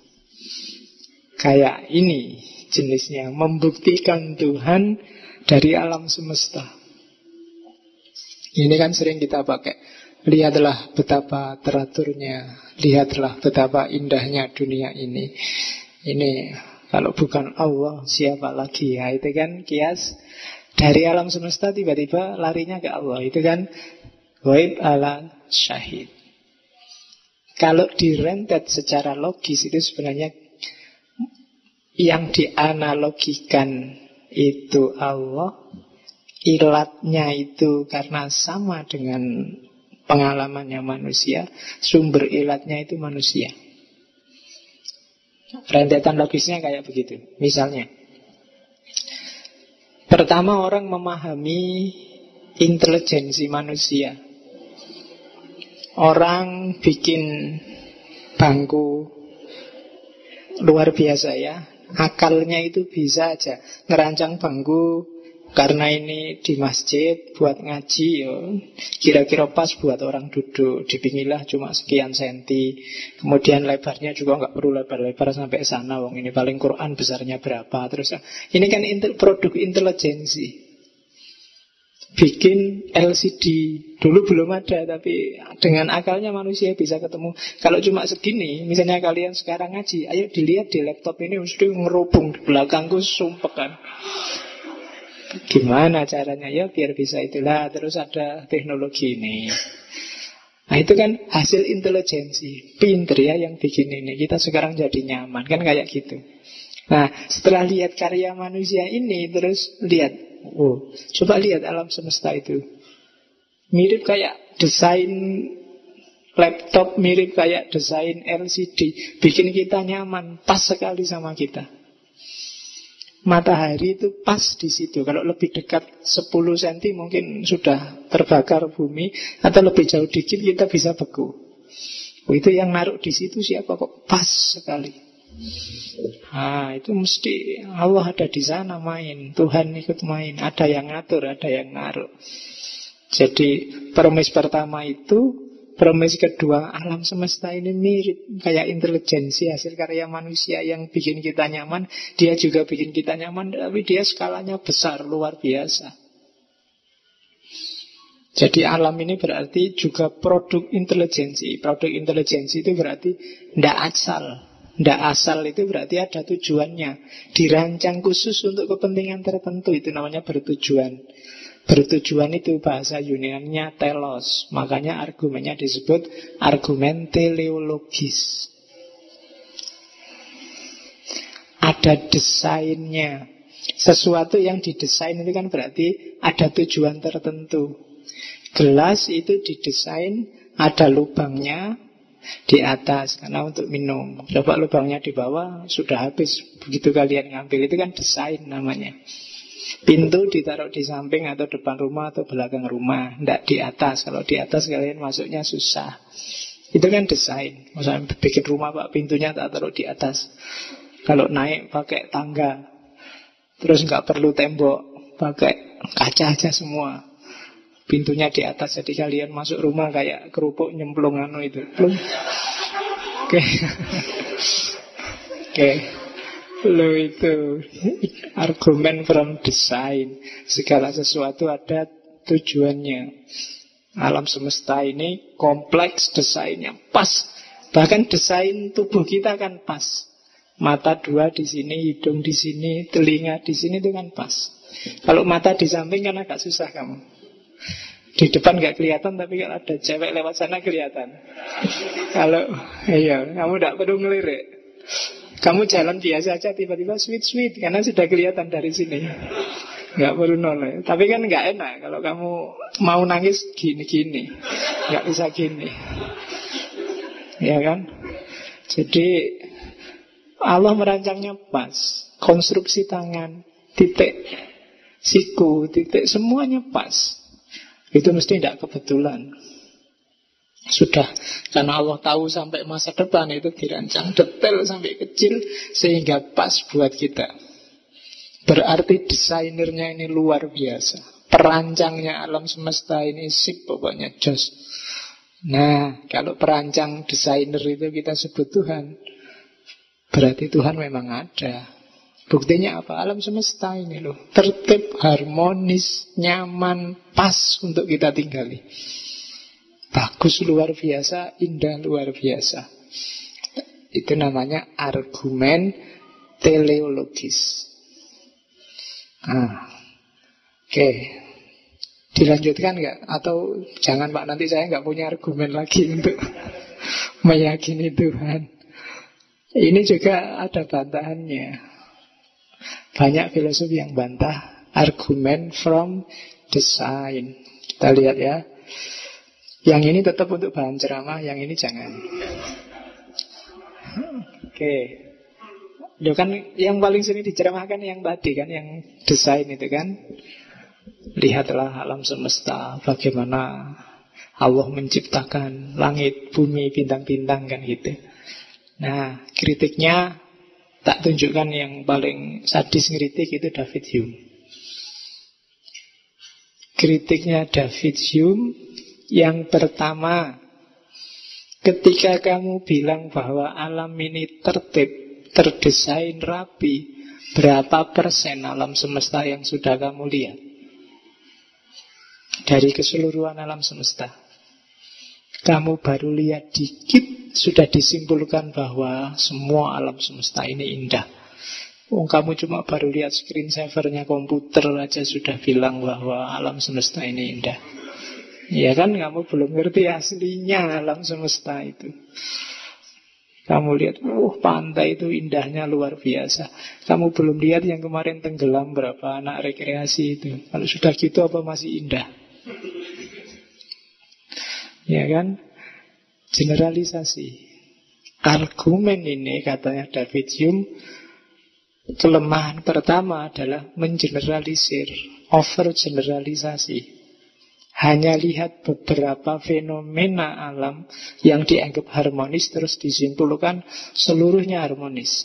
Kayak ini jenisnya, membuktikan Tuhan dari alam semesta. Ini kan sering kita pakai. Lihatlah betapa teraturnya, lihatlah betapa indahnya dunia ini. Ini kalau bukan Allah siapa lagi? Ya itu kan kias dari alam semesta tiba-tiba larinya ke Allah. Itu kan ghaib ala syahid. Kalau direntet secara logis itu sebenarnya yang dianalogikan itu Allah, ilatnya itu karena sama dengan pengalamannya manusia, sumber ilatnya itu manusia. Rentetan logisnya kayak begitu. Misalnya, pertama orang memahami intelijensi manusia. Orang bikin bangku luar biasa ya. Akalnya itu bisa aja ngerancang bangku. Karena ini di masjid buat ngaji yo, kira-kira pas buat orang duduk. Dipingilah cuma sekian senti. Kemudian lebarnya juga nggak perlu lebar-lebar sampai sana. Wong ini paling Quran besarnya berapa. Terus ini kan intel, produk intelijensi. Bikin L C D. Dulu belum ada, tapi dengan akalnya manusia bisa ketemu. Kalau cuma segini, misalnya kalian sekarang ngaji, ayo dilihat di laptop ini mesti ngerubung di belakangku sumpek kan. Gimana caranya? Ya biar bisa itulah. Terus ada teknologi ini. Nah itu kan hasil intelijensi. Pinter ya yang bikin ini. Kita sekarang jadi nyaman. Kan kayak gitu. Nah setelah lihat karya manusia ini, terus lihat, oh, coba lihat alam semesta itu. Mirip kayak desain laptop, mirip kayak desain L C D. Bikin kita nyaman. Pas sekali sama kita. Matahari itu pas di situ. Kalau lebih dekat sepuluh sentimeter mungkin sudah terbakar bumi, atau lebih jauh dikit kita bisa beku. Oh, itu yang naruh di situ siapa kok? Pas sekali. Ah, itu mesti Allah ada di sana main. Tuhan ikut main. Ada yang ngatur, ada yang naruh. Jadi premis pertama itu, premis kedua, alam semesta ini mirip kayak intelijensi hasil karya manusia yang bikin kita nyaman. Dia juga bikin kita nyaman, tapi dia skalanya besar, luar biasa. Jadi alam ini berarti juga produk intelijensi. Produk intelijensi itu berarti tidak asal. Tidak asal itu berarti ada tujuannya. Dirancang khusus untuk kepentingan tertentu. Itu namanya bertujuan. Bertujuan itu bahasa Yunaninya telos. Makanya argumennya disebut argumen teleologis. Ada desainnya. Sesuatu yang didesain itu kan berarti ada tujuan tertentu. Gelas itu didesain ada lubangnya di atas karena untuk minum. Coba lubangnya di bawah, sudah habis. Begitu kalian ngambil, itu kan desain namanya. Pintu ditaruh di samping atau depan rumah atau belakang rumah, tidak di atas. Kalau di atas kalian masuknya susah. Itu kan desain. Misalnya bikin rumah pak, pintunya tak taruh di atas. Kalau naik pakai tangga, terus nggak perlu tembok, pakai kaca aja semua. Pintunya di atas, jadi kalian masuk rumah kayak kerupuk nyemplung anu itu. Oke. Oke. Lo itu argumen from design. Segala sesuatu ada tujuannya. Alam semesta ini kompleks, desainnya pas. Bahkan desain tubuh kita kan pas. Mata dua di sini, hidung di sini, telinga di sini, itu kan pas. Kalau mata di samping kan agak susah kamu. Di depan gak kelihatan, tapi kalau ada cewek lewat sana kelihatan. Kalau iya, kamu gak perlu ngelirik. Kamu jalan biasa aja, tiba-tiba sweet-sweet, karena sudah kelihatan dari sini. Gak perlu noleh. Tapi kan gak enak kalau kamu mau nangis gini-gini, gak bisa gini. Ya kan? Jadi Allah merancangnya pas. Konstruksi tangan, titik siku, titik, semuanya pas. Itu mesti tidak kebetulan. Sudah, karena Allah tahu sampai masa depan itu dirancang detail sampai kecil, sehingga pas buat kita. Berarti desainernya ini luar biasa. Perancangnya alam semesta ini sip, pokoknya jos. Nah, kalau perancang desainer itu kita sebut Tuhan, berarti Tuhan memang ada. Buktinya apa? Alam semesta ini loh, tertib, harmonis, nyaman, pas untuk kita tinggali. Bagus luar biasa, indah luar biasa. Itu namanya argumen teleologis. Ah, oke, okay. Dilanjutkan nggak? Atau jangan Pak, nanti saya nggak punya argumen lagi untuk meyakini Tuhan. Ini juga ada bantahannya. Banyak filosof yang bantah argumen from design. Kita lihat ya. Yang ini tetap untuk bahan ceramah, yang ini jangan. Oke. Okay. Loh kan yang paling sering diceramahkan yang tadi kan, yang desain itu kan. Lihatlah alam semesta, bagaimana Allah menciptakan langit, bumi, bintang-bintang kan gitu. Nah, kritiknya tak tunjukkan yang paling sadis ngeritik itu David Hume. Kritiknya David Hume yang pertama, ketika kamu bilang bahwa alam ini tertib, terdesain rapi, berapa persen alam semesta yang sudah kamu lihat? Dari keseluruhan alam semesta, kamu baru lihat dikit, sudah disimpulkan bahwa semua alam semesta ini indah. Oh, kamu cuma baru lihat screensavernya komputer aja sudah bilang bahwa alam semesta ini indah. Ya kan, kamu belum ngerti aslinya alam semesta itu. Kamu lihat, oh pantai itu indahnya luar biasa. Kamu belum lihat yang kemarin tenggelam berapa anak rekreasi itu. Kalau sudah gitu apa masih indah? Ya kan? Generalisasi. Argumen ini katanya David Hume, kelemahan pertama adalah mengeneralisir, overgeneralisasi. Hanya lihat beberapa fenomena alam yang dianggap harmonis, terus disimpulkan seluruhnya harmonis.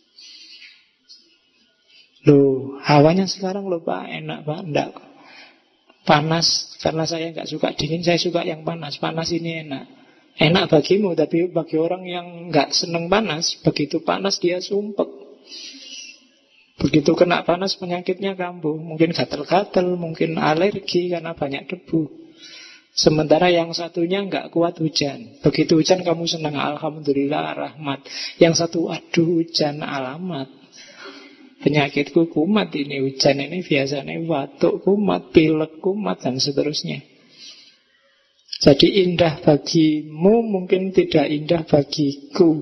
Loh, hawanya sekarang loh Pak, enak Pak, enggak. Panas, karena saya nggak suka dingin, saya suka yang panas. Panas ini enak. Enak bagimu, tapi bagi orang yang nggak seneng panas, begitu panas dia sumpek. Begitu kena panas penyakitnya kambuh. Mungkin gatal-gatal, mungkin alergi karena banyak debu. Sementara yang satunya nggak kuat hujan. Begitu hujan kamu senang, alhamdulillah, rahmat. Yang satu, aduh hujan, alamat. Penyakitku kumat ini, hujan ini biasanya batuk kumat, pilek kumat, dan seterusnya. Jadi indah bagimu mungkin tidak indah bagiku.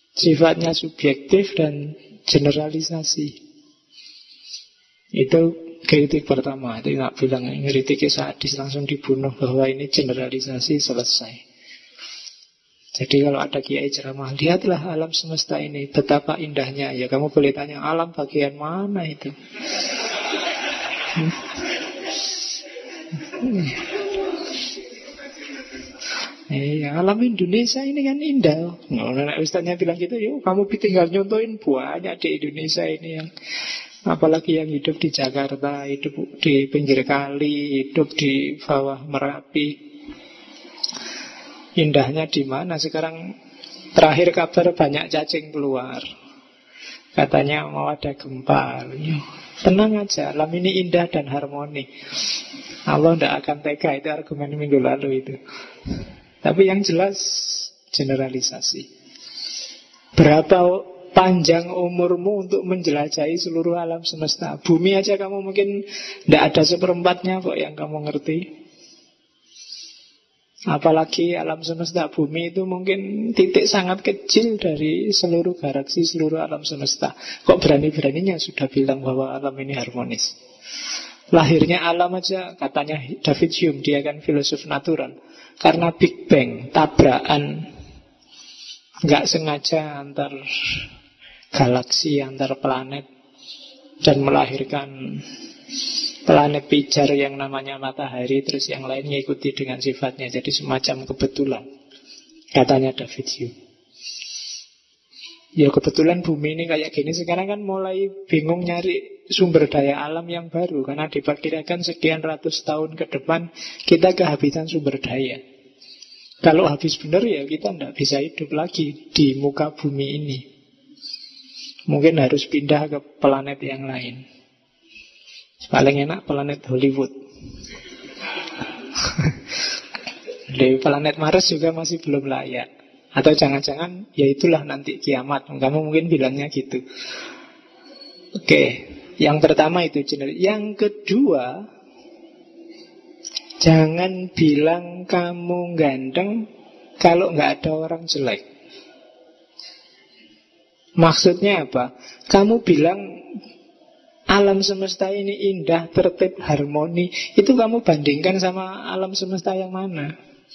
Sifatnya subjektif dan generalisasi. Itu kritik pertama. Itu nggak bilang ngeritik sadis langsung dibunuh, bahwa ini generalisasi, selesai. Jadi kalau ada kiai ceramah, lihatlah alam semesta ini betapa indahnya. Ya kamu boleh tanya, alam bagian mana itu? Hmm. Hmm. Eh, alam Indonesia ini kan indah. Nah, anak ustaznya bilang gitu, yuk kamu tinggal nyontoin banyak di Indonesia ini yang, apalagi yang hidup di Jakarta, hidup di pinggir kali, hidup di bawah Merapi. Indahnya di mana? Sekarang terakhir kabar banyak cacing keluar. Katanya mau ada gempa. Yuk, tenang aja, alam ini indah dan harmoni. Allah tidak akan tega, itu argumen minggu lalu itu. Tapi yang jelas generalisasi. Berapa panjang umurmu untuk menjelajahi seluruh alam semesta? Bumi aja kamu mungkin tidak ada seperempatnya kok yang kamu ngerti. Apalagi alam semesta bumi itu mungkin titik sangat kecil dari seluruh galaksi, seluruh alam semesta. Kok berani-beraninya sudah bilang bahwa alam ini harmonis? Lahirnya alam aja katanya David Hume, dia kan filosof natural, karena Big Bang, tabrakan nggak sengaja antar galaksi, antar planet, dan melahirkan planet pijar yang namanya matahari, terus yang lain ngikuti dengan sifatnya. Jadi semacam kebetulan, katanya David Hume. Ya kebetulan bumi ini kayak gini. Sekarang kan mulai bingung nyari sumber daya alam yang baru, karena diperkirakan sekian ratus tahun ke depan kita kehabisan sumber daya. Kalau habis benar ya kita tidak bisa hidup lagi di muka bumi ini. Mungkin harus pindah ke planet yang lain. Paling enak planet Hollywood. Di planet Mars juga masih belum layak. Atau jangan-jangan ya itulah nanti kiamat. Kamu mungkin bilangnya gitu. Oke, yang pertama itu general. Yang kedua, jangan bilang kamu ganteng kalau nggak ada orang jelek. Maksudnya apa? Kamu bilang alam semesta ini indah, tertib, harmoni. Itu kamu bandingkan sama alam semesta yang mana?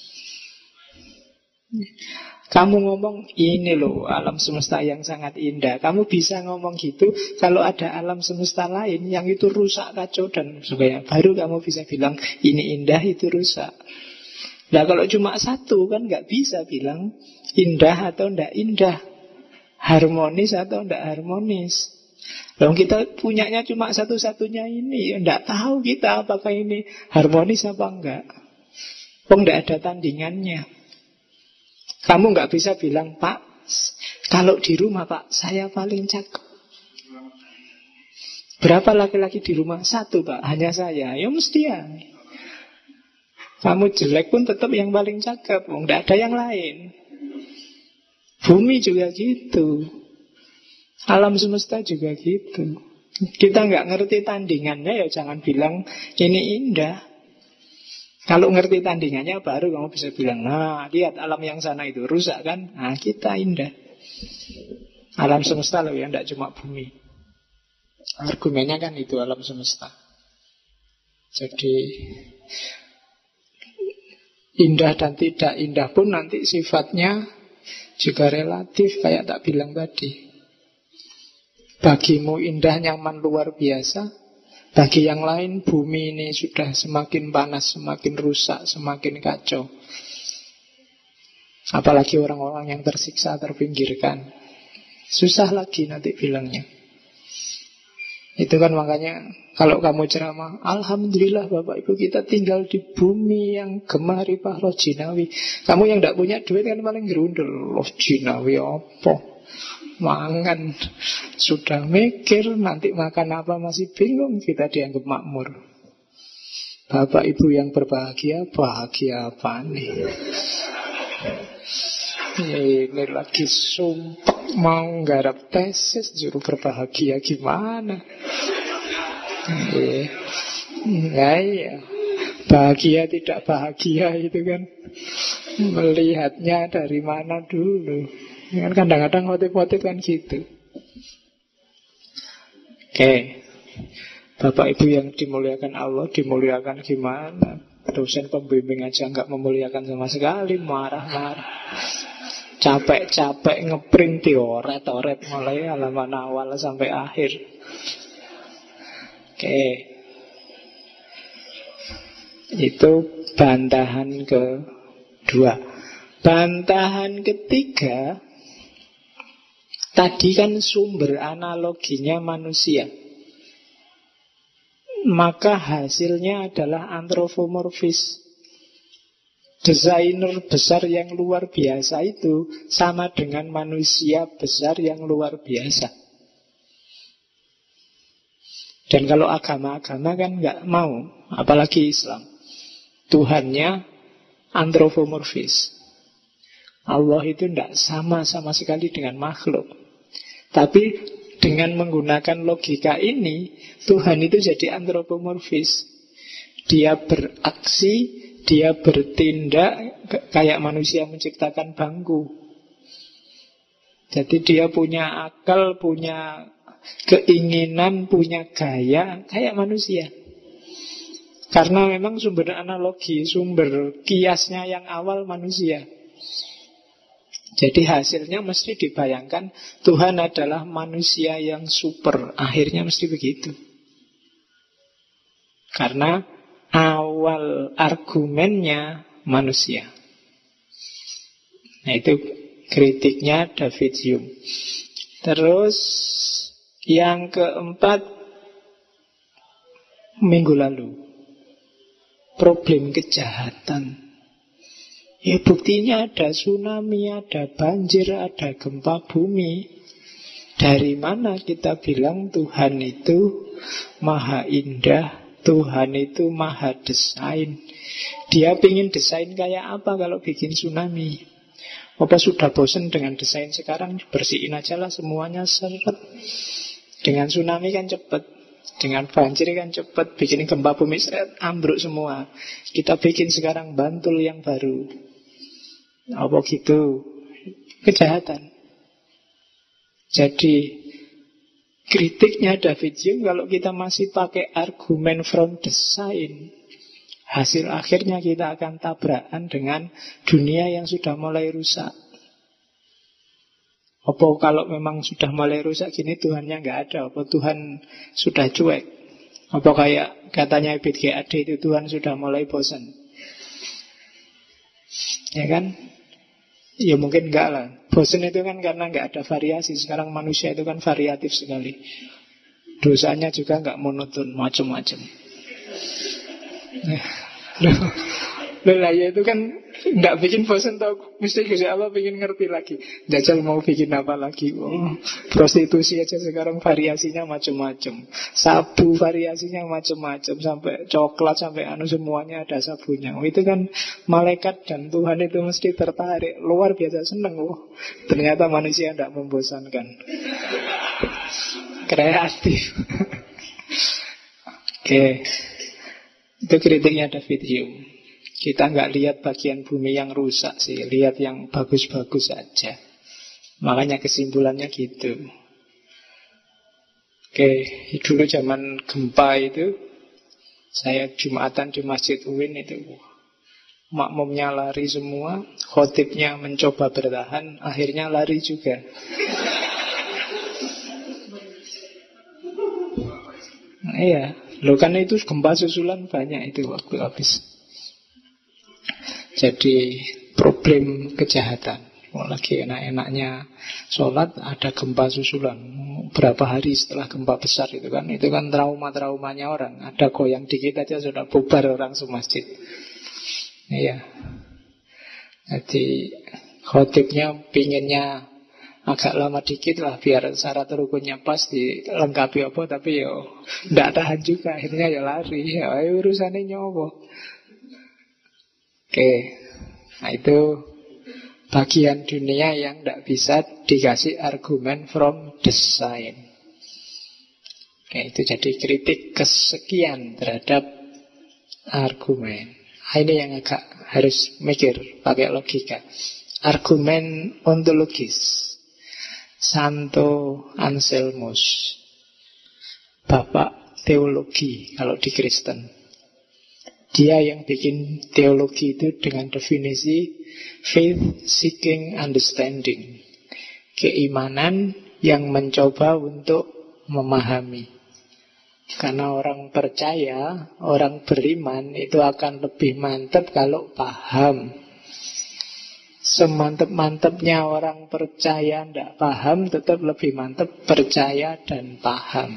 Kamu ngomong ini loh alam semesta yang sangat indah. Kamu bisa ngomong gitu kalau ada alam semesta lain yang itu rusak, kacau dan sebagainya. Baru kamu bisa bilang ini indah, itu rusak. Nah kalau cuma satu kan nggak bisa bilang indah atau ndak indah, harmonis atau ndak harmonis. Lalu kita punyanya cuma satu-satunya ini, ndak tahu kita apakah ini harmonis apa enggak. Kok ndak ada tandingannya. Kamu nggak bisa bilang, Pak, kalau di rumah Pak, saya paling cakep. Berapa laki-laki di rumah? Satu Pak, hanya saya. Ya mesti ya. Kamu jelek pun tetap yang paling cakep. Nggak ada yang lain. Bumi juga gitu. Alam semesta juga gitu. Kita nggak ngerti tandingannya, ya jangan bilang ini indah. Kalau ngerti tandingannya baru kamu bisa bilang, nah lihat alam yang sana itu rusak kan, nah kita indah. Alam semesta loh ya, tidak cuma bumi. Argumennya kan itu alam semesta. Jadi indah dan tidak indah pun nanti sifatnya juga relatif, kayak tak bilang tadi. Bagimu indah, nyaman, luar biasa. Bagi yang lain bumi ini sudah semakin panas, semakin rusak, semakin kacau. Apalagi orang-orang yang tersiksa, terpinggirkan. Susah lagi nanti bilangnya. Itu kan makanya kalau kamu ceramah, alhamdulillah Bapak Ibu kita tinggal di bumi yang gemah ripah loh jinawi. Kamu yang tidak punya duit kan paling gerundel. Loh jinawi apa? Mangan sudah mikir nanti makan apa masih bingung, kita dianggap makmur. Bapak Ibu yang berbahagia, bahagia apa nih? Ini lagi sumpah mau nggarap tesis juru berbahagia gimana? Nah, iya. Bahagia tidak bahagia itu kan melihatnya dari mana dulu. Kan kadang-kadang khotib-khotib kan gitu. Oke. Bapak ibu yang dimuliakan Allah, dimuliakan gimana? Dosen pembimbing aja nggak memuliakan sama sekali, marah-marah. Capek-capek ngeprint dioret-oret mulai halaman awal sampai akhir. Oke. Itu bantahan kedua. Bantahan ketiga, tadi kan sumber analoginya manusia, maka hasilnya adalah antropomorfis. Desainer besar yang luar biasa itu sama dengan manusia besar yang luar biasa. Dan kalau agama-agama kan nggak mau, apalagi Islam, Tuhannya antropomorfis. Allah itu tidak sama sama sekali dengan makhluk. Tapi dengan menggunakan logika ini, Tuhan itu jadi antropomorfis. Dia beraksi, dia bertindak kayak manusia menciptakan bangku. Jadi dia punya akal, punya keinginan, punya gaya kayak manusia. Karena memang sumber analogi, sumber kiasnya yang awal manusia. Jadi hasilnya mesti dibayangkan Tuhan adalah manusia yang super. Akhirnya mesti begitu. Karena awal argumennya manusia. Nah itu kritiknya David Hume. Terus yang keempat, minggu lalu, problem kejahatan. Ya buktinya ada tsunami, ada banjir, ada gempa bumi. Dari mana kita bilang Tuhan itu maha indah, Tuhan itu maha desain? Dia ingin desain kayak apa kalau bikin tsunami? Apa sudah bosan dengan desain sekarang? Bersihin aja lah semuanya seret. Dengan tsunami kan cepet, dengan banjir kan cepet, bikin gempa bumi seret, ambruk semua. Kita bikin sekarang Bantul yang baru. Apa gitu? Kejahatan. Jadi kritiknya David Hume, kalau kita masih pakai argumen from design, hasil akhirnya kita akan tabrakan dengan dunia yang sudah mulai rusak. Apa kalau memang sudah mulai rusak gini Tuhannya nggak ada? Apa Tuhan sudah cuek? Apa kayak katanya Ebit G A D itu Tuhan sudah mulai bosan? Ya kan? Ya mungkin enggak lah. Bosan itu kan karena enggak ada variasi. Sekarang manusia itu kan variatif sekali. Dosanya juga enggak monoton, macam-macam. Loh lah ya itu kan enggak bikin bosan tau. Mesti Gusti Allah pengen ngerti lagi. Dajjal mau bikin apa lagi? Oh, prostitusi aja sekarang variasinya macam-macam. Sabu variasinya macam-macam. Sampai coklat, sampai anu semuanya ada sabunya. Oh, itu kan malaikat dan Tuhan itu mesti tertarik. Luar biasa seneng. Oh, ternyata manusia tidak membosankan. Kreatif. Oke okay. Itu kritiknya David Hume. Kita nggak lihat bagian bumi yang rusak sih, lihat yang bagus-bagus saja. Makanya kesimpulannya gitu. Oke, dulu zaman gempa itu, saya Jumatan di Masjid Uin itu, makmumnya lari semua, khotibnya mencoba bertahan, akhirnya lari juga. Nah, iya, loh kan itu gempa susulan banyak itu waktu habis. Jadi problem kejahatan. Lagi enak-enaknya sholat ada gempa susulan. Berapa hari setelah gempa besar itu kan, itu kan trauma-traumanya orang. Ada goyang dikit aja sudah bubar orang semasjid. Iya. Jadi khotibnya pinginnya agak lama dikit lah biar syarat rukunnya pas dilengkapi apa, tapi yo ndak tahan juga, akhirnya ya lari. Ya urusannya nyowo. Oke, nah itu bagian dunia yang tidak bisa dikasih argumen from design. Oke, itu jadi kritik kesekian terhadap argumen. Nah, ini yang agak harus mikir pakai logika. Argumen ontologis. Santo Anselmus, bapak teologi kalau di Kristen. Dia yang bikin teologi itu dengan definisi faith seeking understanding, keimanan yang mencoba untuk memahami. Karena orang percaya, orang beriman itu akan lebih mantap kalau paham. Semantap-mantapnya orang percaya tidak paham, tetap lebih mantap percaya dan paham.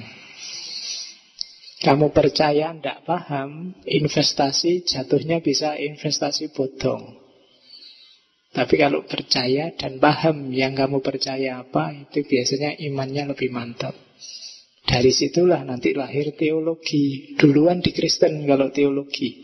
Kamu percaya tidak paham, investasi jatuhnya bisa investasi bodong. Tapi kalau percaya dan paham yang kamu percaya apa, itu biasanya imannya lebih mantap. Dari situlah nanti lahir teologi. Duluan di Kristen kalau teologi.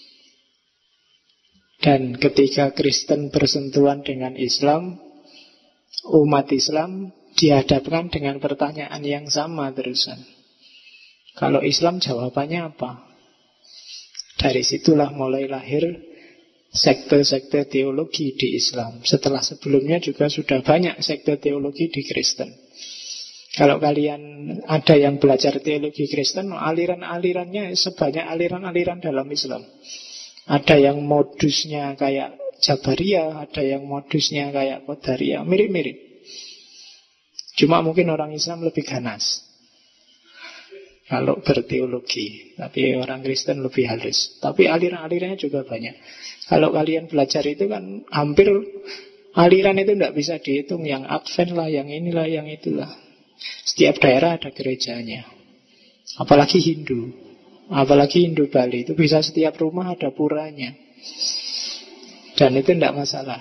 Dan ketika Kristen bersentuhan dengan Islam, umat Islam dihadapkan dengan pertanyaan yang sama terusan. Kalau Islam jawabannya apa? Dari situlah mulai lahir sekte-sekte teologi di Islam. Setelah sebelumnya juga sudah banyak sekte teologi di Kristen. Kalau kalian ada yang belajar teologi Kristen, aliran-alirannya sebanyak aliran-aliran dalam Islam. Ada yang modusnya kayak Jabariyah, ada yang modusnya kayak Qadariyah, mirip-mirip. Cuma mungkin orang Islam lebih ganas kalau berteologi, tapi orang Kristen lebih halus. Tapi aliran-alirannya juga banyak. Kalau kalian belajar itu kan hampir aliran itu tidak bisa dihitung. Yang Advent lah, yang inilah, yang itulah. Setiap daerah ada gerejanya. Apalagi Hindu. Apalagi Hindu Bali. Itu bisa setiap rumah ada puranya. Dan itu tidak masalah.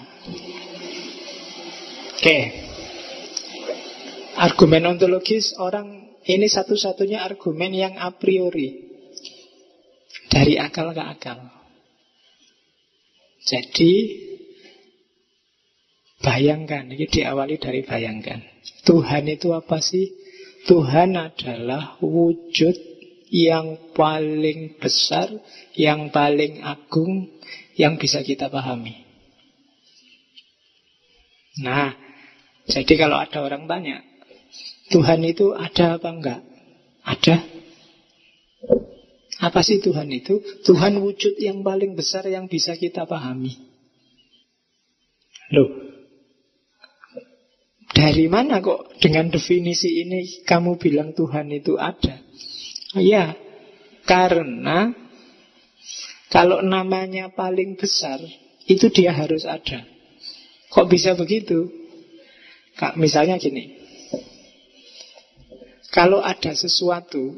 Oke. Argumen ontologis orang, ini satu-satunya argumen yang a priori. Dari akal ke akal. Jadi bayangkan, ini diawali dari bayangkan. Tuhan itu apa sih? Tuhan adalah wujud yang paling besar, yang paling agung, yang bisa kita pahami. Nah, jadi kalau ada orang tanya, Tuhan itu ada apa enggak? Ada. Apa sih Tuhan itu? Tuhan wujud yang paling besar yang bisa kita pahami. Loh, dari mana kok dengan definisi ini kamu bilang Tuhan itu ada? Ya, karena kalau namanya paling besar, itu dia harus ada. Kok bisa begitu? Kak, misalnya gini, kalau ada sesuatu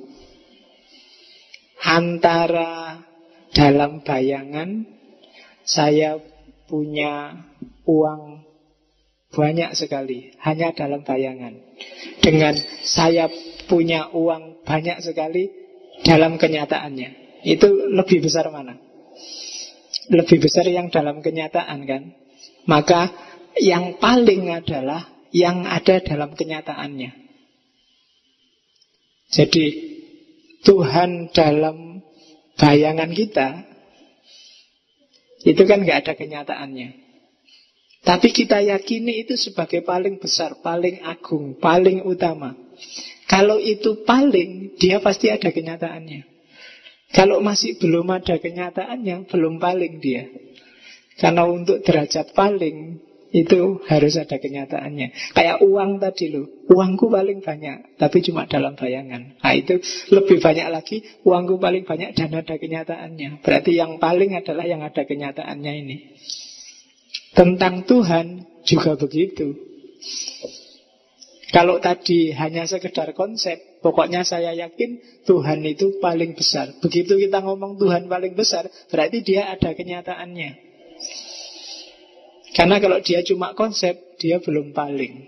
antara dalam bayangan saya punya uang banyak sekali, hanya dalam bayangan, dengan saya punya uang banyak sekali dalam kenyataannya, itu lebih besar mana? Lebih besar yang dalam kenyataan kan? Maka yang paling adalah yang ada dalam kenyataannya. Jadi Tuhan dalam bayangan kita itu kan gak ada kenyataannya. Tapi kita yakini itu sebagai paling besar, paling agung, paling utama. Kalau itu paling, dia pasti ada kenyataannya. Kalau masih belum ada kenyataannya, belum paling dia. Karena untuk derajat paling, itu harus ada kenyataannya. Kayak uang tadi loh, uangku paling banyak, tapi cuma dalam bayangan. Nah itu lebih banyak lagi, uangku paling banyak dan ada kenyataannya. Berarti yang paling adalah yang ada kenyataannya ini. Tentang Tuhan juga begitu. Kalau tadi hanya sekedar konsep, pokoknya saya yakin Tuhan itu paling besar. Begitu kita ngomong Tuhan paling besar, berarti dia ada kenyataannya. Karena kalau dia cuma konsep, dia belum paling.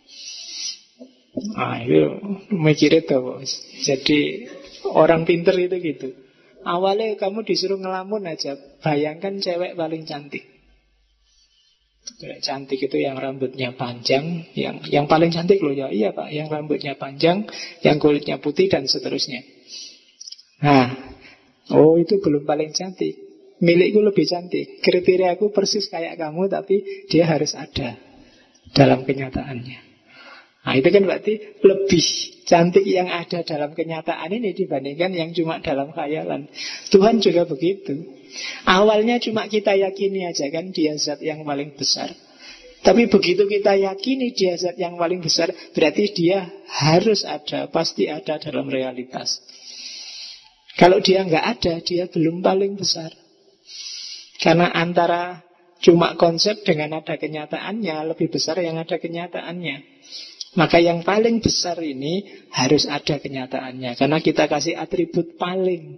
Ah, itu mikir itu, bos. Jadi orang pinter itu gitu. Awalnya kamu disuruh ngelamun aja, bayangkan cewek paling cantik. Cantik itu yang rambutnya panjang, yang yang paling cantik loh ya, iya pak, yang rambutnya panjang, yang kulitnya putih dan seterusnya. Nah, oh itu belum paling cantik, milikku lebih cantik, kriteria aku persis kayak kamu, tapi dia harus ada dalam kenyataannya. Nah itu kan berarti lebih cantik yang ada dalam kenyataan ini dibandingkan yang cuma dalam khayalan. Tuhan juga begitu. Awalnya cuma kita yakini aja kan dia zat yang paling besar. Tapi begitu kita yakini dia zat yang paling besar, berarti dia harus ada, pasti ada dalam realitas. Kalau dia nggak ada, dia belum paling besar. Karena antara cuma konsep dengan ada kenyataannya, lebih besar yang ada kenyataannya. Maka yang paling besar ini harus ada kenyataannya, karena kita kasih atribut paling.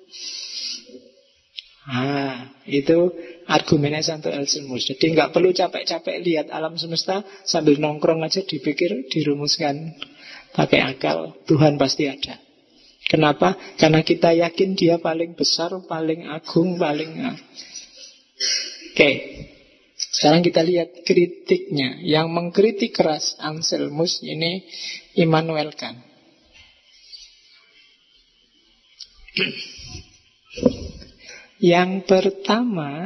Ah, itu argumennya Santo Elsemus. Jadi nggak perlu capek-capek lihat alam semesta, sambil nongkrong aja dipikir, dirumuskan pakai akal. Tuhan pasti ada. Kenapa? Karena kita yakin dia paling besar, paling agung, paling... Oke, okay. Sekarang kita lihat kritiknya. Yang mengkritik keras Anselmus ini Immanuel Kant. Yang pertama,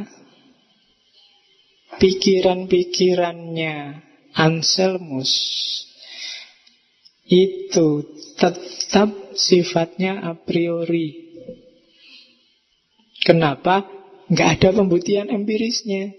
pikiran-pikirannya Anselmus itu tetap sifatnya a priori. Kenapa? Nggak ada pembuktian empirisnya.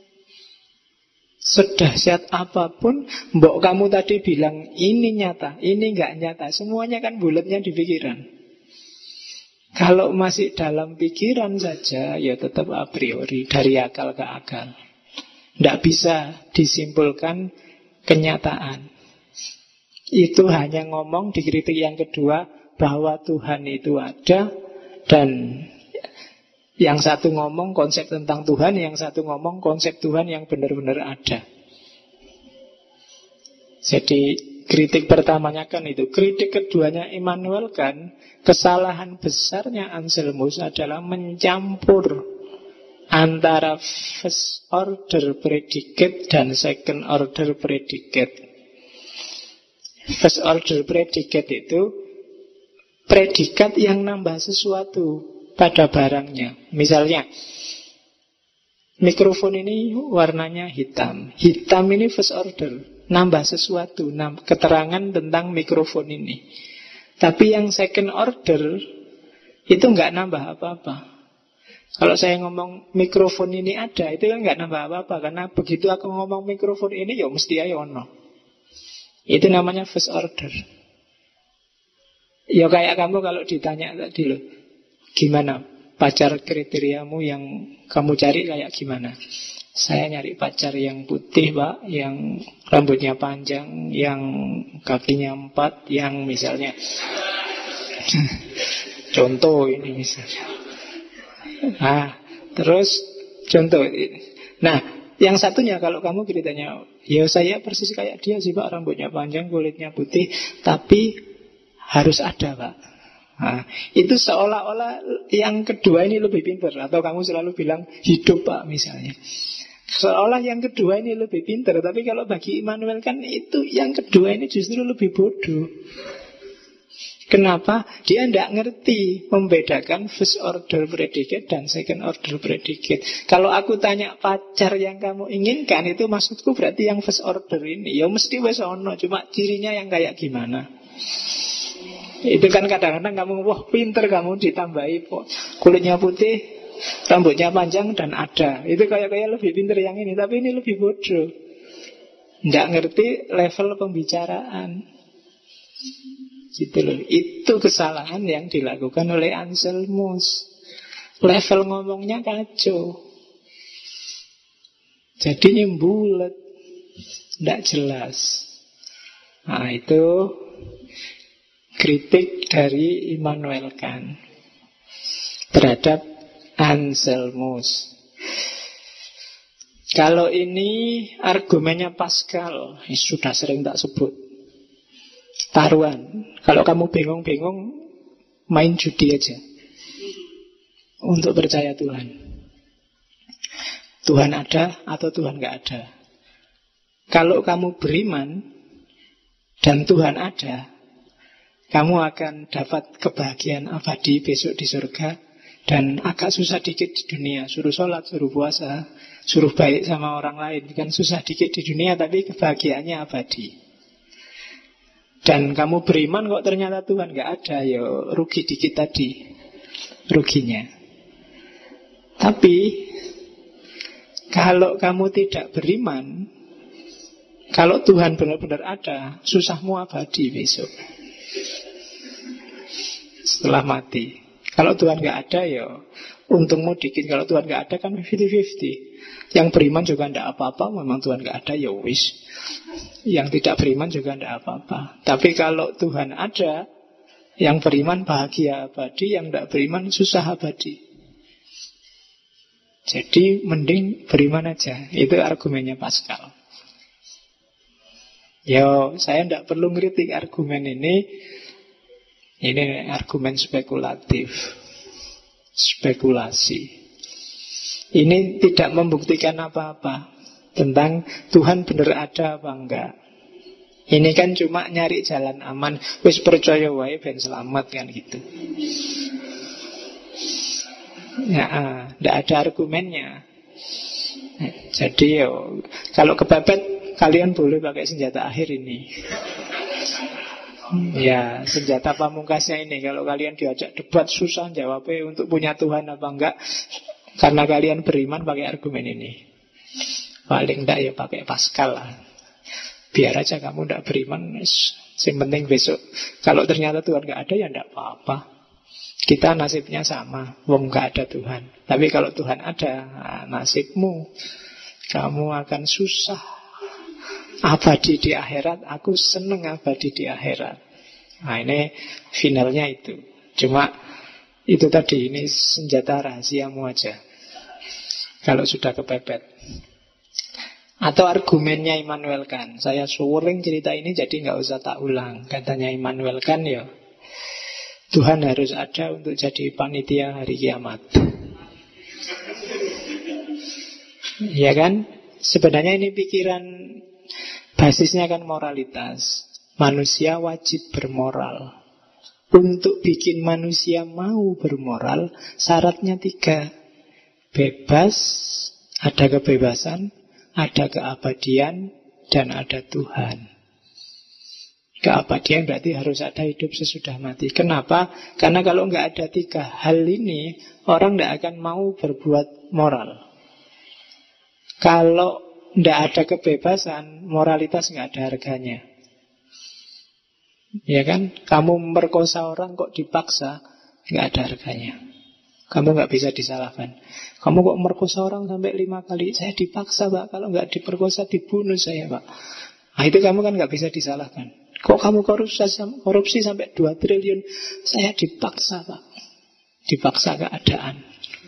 Sedahsyat apapun, mbok kamu tadi bilang ini nyata, ini nggak nyata, semuanya kan bulatnya di pikiran. Kalau masih dalam pikiran saja, ya tetap a priori, dari akal ke akal. Nggak bisa disimpulkan kenyataan. Itu hanya ngomong di kritik yang kedua bahwa Tuhan itu ada, dan yang satu ngomong konsep tentang Tuhan, yang satu ngomong konsep Tuhan yang benar-benar ada. Jadi kritik pertamanya kan itu. Kritik keduanya Immanuel Kant, kesalahan besarnya Anselmus adalah mencampur antara first order predicate dan second order predicate. First order predicate itu predikat yang nambah sesuatu pada barangnya. Misalnya mikrofon ini warnanya hitam. Hitam ini first order, nambah sesuatu, nambah keterangan tentang mikrofon ini. Tapi yang second order itu nggak nambah apa-apa. Kalau saya ngomong mikrofon ini ada, itu kan nggak nambah apa-apa. Karena begitu aku ngomong mikrofon ini, ya mesti ayo ono. Itu namanya first order. Ya kayak kamu kalau ditanya tadi loh, gimana pacar kriteriamu yang kamu cari kayak gimana? Saya nyari pacar yang putih, Pak, yang rambutnya panjang, yang kakinya empat, yang misalnya contoh ini misalnya. Nah, terus contoh. Nah, yang satunya kalau kamu ceritanya, ya saya persis kayak dia sih, Pak, rambutnya panjang, kulitnya putih, tapi harus ada, Pak. Nah, itu seolah-olah yang kedua ini lebih pintar. Atau kamu selalu bilang hidup, Pak, misalnya. Seolah yang kedua ini lebih pintar. Tapi kalau bagi Immanuel kan itu yang kedua ini justru lebih bodoh. Kenapa? Dia tidak ngerti membedakan first order predicate dan second order predicate. Kalau aku tanya pacar yang kamu inginkan, itu maksudku berarti yang first order ini. Ya mesti wes ono, cuma cirinya yang kayak gimana. Itu kan kadang-kadang kamu, wah pinter kamu, ditambahi kulitnya putih, rambutnya panjang dan ada. Itu kayak-kayak lebih pinter yang ini, tapi ini lebih bodoh. Nggak ngerti level pembicaraan. Gitu loh. Itu kesalahan yang dilakukan oleh Anselmus. Level ngomongnya kacau. Jadi bulat, nggak jelas. Nah itu kritik dari Immanuel Kant terhadap Anselmus. Kalau ini argumennya Pascal, sudah sering tak sebut. Taruhan. Kalau kamu bingung-bingung, main judi aja untuk percaya Tuhan. Tuhan ada atau Tuhan gak ada. Kalau kamu beriman dan Tuhan ada, kamu akan dapat kebahagiaan abadi besok di surga. Dan agak susah dikit di dunia. Suruh sholat, suruh puasa, suruh baik sama orang lain. Kan susah dikit di dunia, tapi kebahagiaannya abadi. Dan kamu beriman kok ternyata Tuhan nggak ada, ya rugi dikit tadi ruginya. Tapi kalau kamu tidak beriman, kalau Tuhan benar-benar ada, susahmu abadi besok setelah mati. Kalau Tuhan nggak ada, ya untungmu dikit. Kalau Tuhan nggak ada kan fifty fifty. Yang beriman juga tidak apa-apa, memang Tuhan nggak ada, ya wis. Yang tidak beriman juga tidak apa-apa. Tapi kalau Tuhan ada, yang beriman bahagia abadi, yang tidak beriman susah abadi. Jadi mending beriman aja. Itu argumennya Pascal. Yo, saya tidak perlu ngeritik argumen ini. Ini argumen spekulatif, spekulasi. Ini tidak membuktikan apa-apa tentang Tuhan benar ada apa enggak. Ini kan cuma nyari jalan aman. Wis percaya wae ben selamat kan gitu. Ya, tidak ada argumennya. Jadi yo, kalau kepepet kalian boleh pakai senjata akhir ini. Ya, senjata pamungkasnya ini. Kalau kalian diajak debat susah jawabnya untuk punya Tuhan apa enggak, karena kalian beriman pakai argumen ini. Paling enggak ya pakai Pascal lah. Biar aja kamu enggak beriman, yang penting besok kalau ternyata Tuhan enggak ada ya enggak apa-apa. Kita nasibnya sama, wong enggak ada Tuhan. Tapi kalau Tuhan ada, nah, nasibmu kamu akan susah abadi di akhirat. Aku seneng abadi di akhirat. Nah ini finalnya itu. Cuma itu tadi, ini senjata rahasiamu aja kalau sudah kepepet. Atau argumennya Immanuel Kant. Saya sering cerita ini jadi nggak usah tak ulang. Katanya Immanuel Kant ya, Tuhan harus ada untuk jadi panitia hari kiamat. Ya kan? Sebenarnya ini pikiran basisnya kan moralitas. Manusia wajib bermoral. Untuk bikin manusia mau bermoral, syaratnya tiga. Bebas, ada kebebasan, ada keabadian, dan ada Tuhan. Keabadian berarti harus ada hidup sesudah mati. Kenapa? Karena kalau nggak ada tiga hal ini, orang nggak akan mau berbuat moral. Kalau nggak ada kebebasan, moralitas nggak ada harganya. Ya kan? Kamu memperkosa orang kok dipaksa, nggak ada harganya. Kamu nggak bisa disalahkan. Kamu kok merkosa orang sampai lima kali, saya dipaksa Pak. Kalau nggak diperkosa dibunuh saya Pak. Nah itu kamu kan nggak bisa disalahkan. Kok kamu korupsi, korupsi sampai dua triliun, saya dipaksa Pak. Dipaksa keadaan.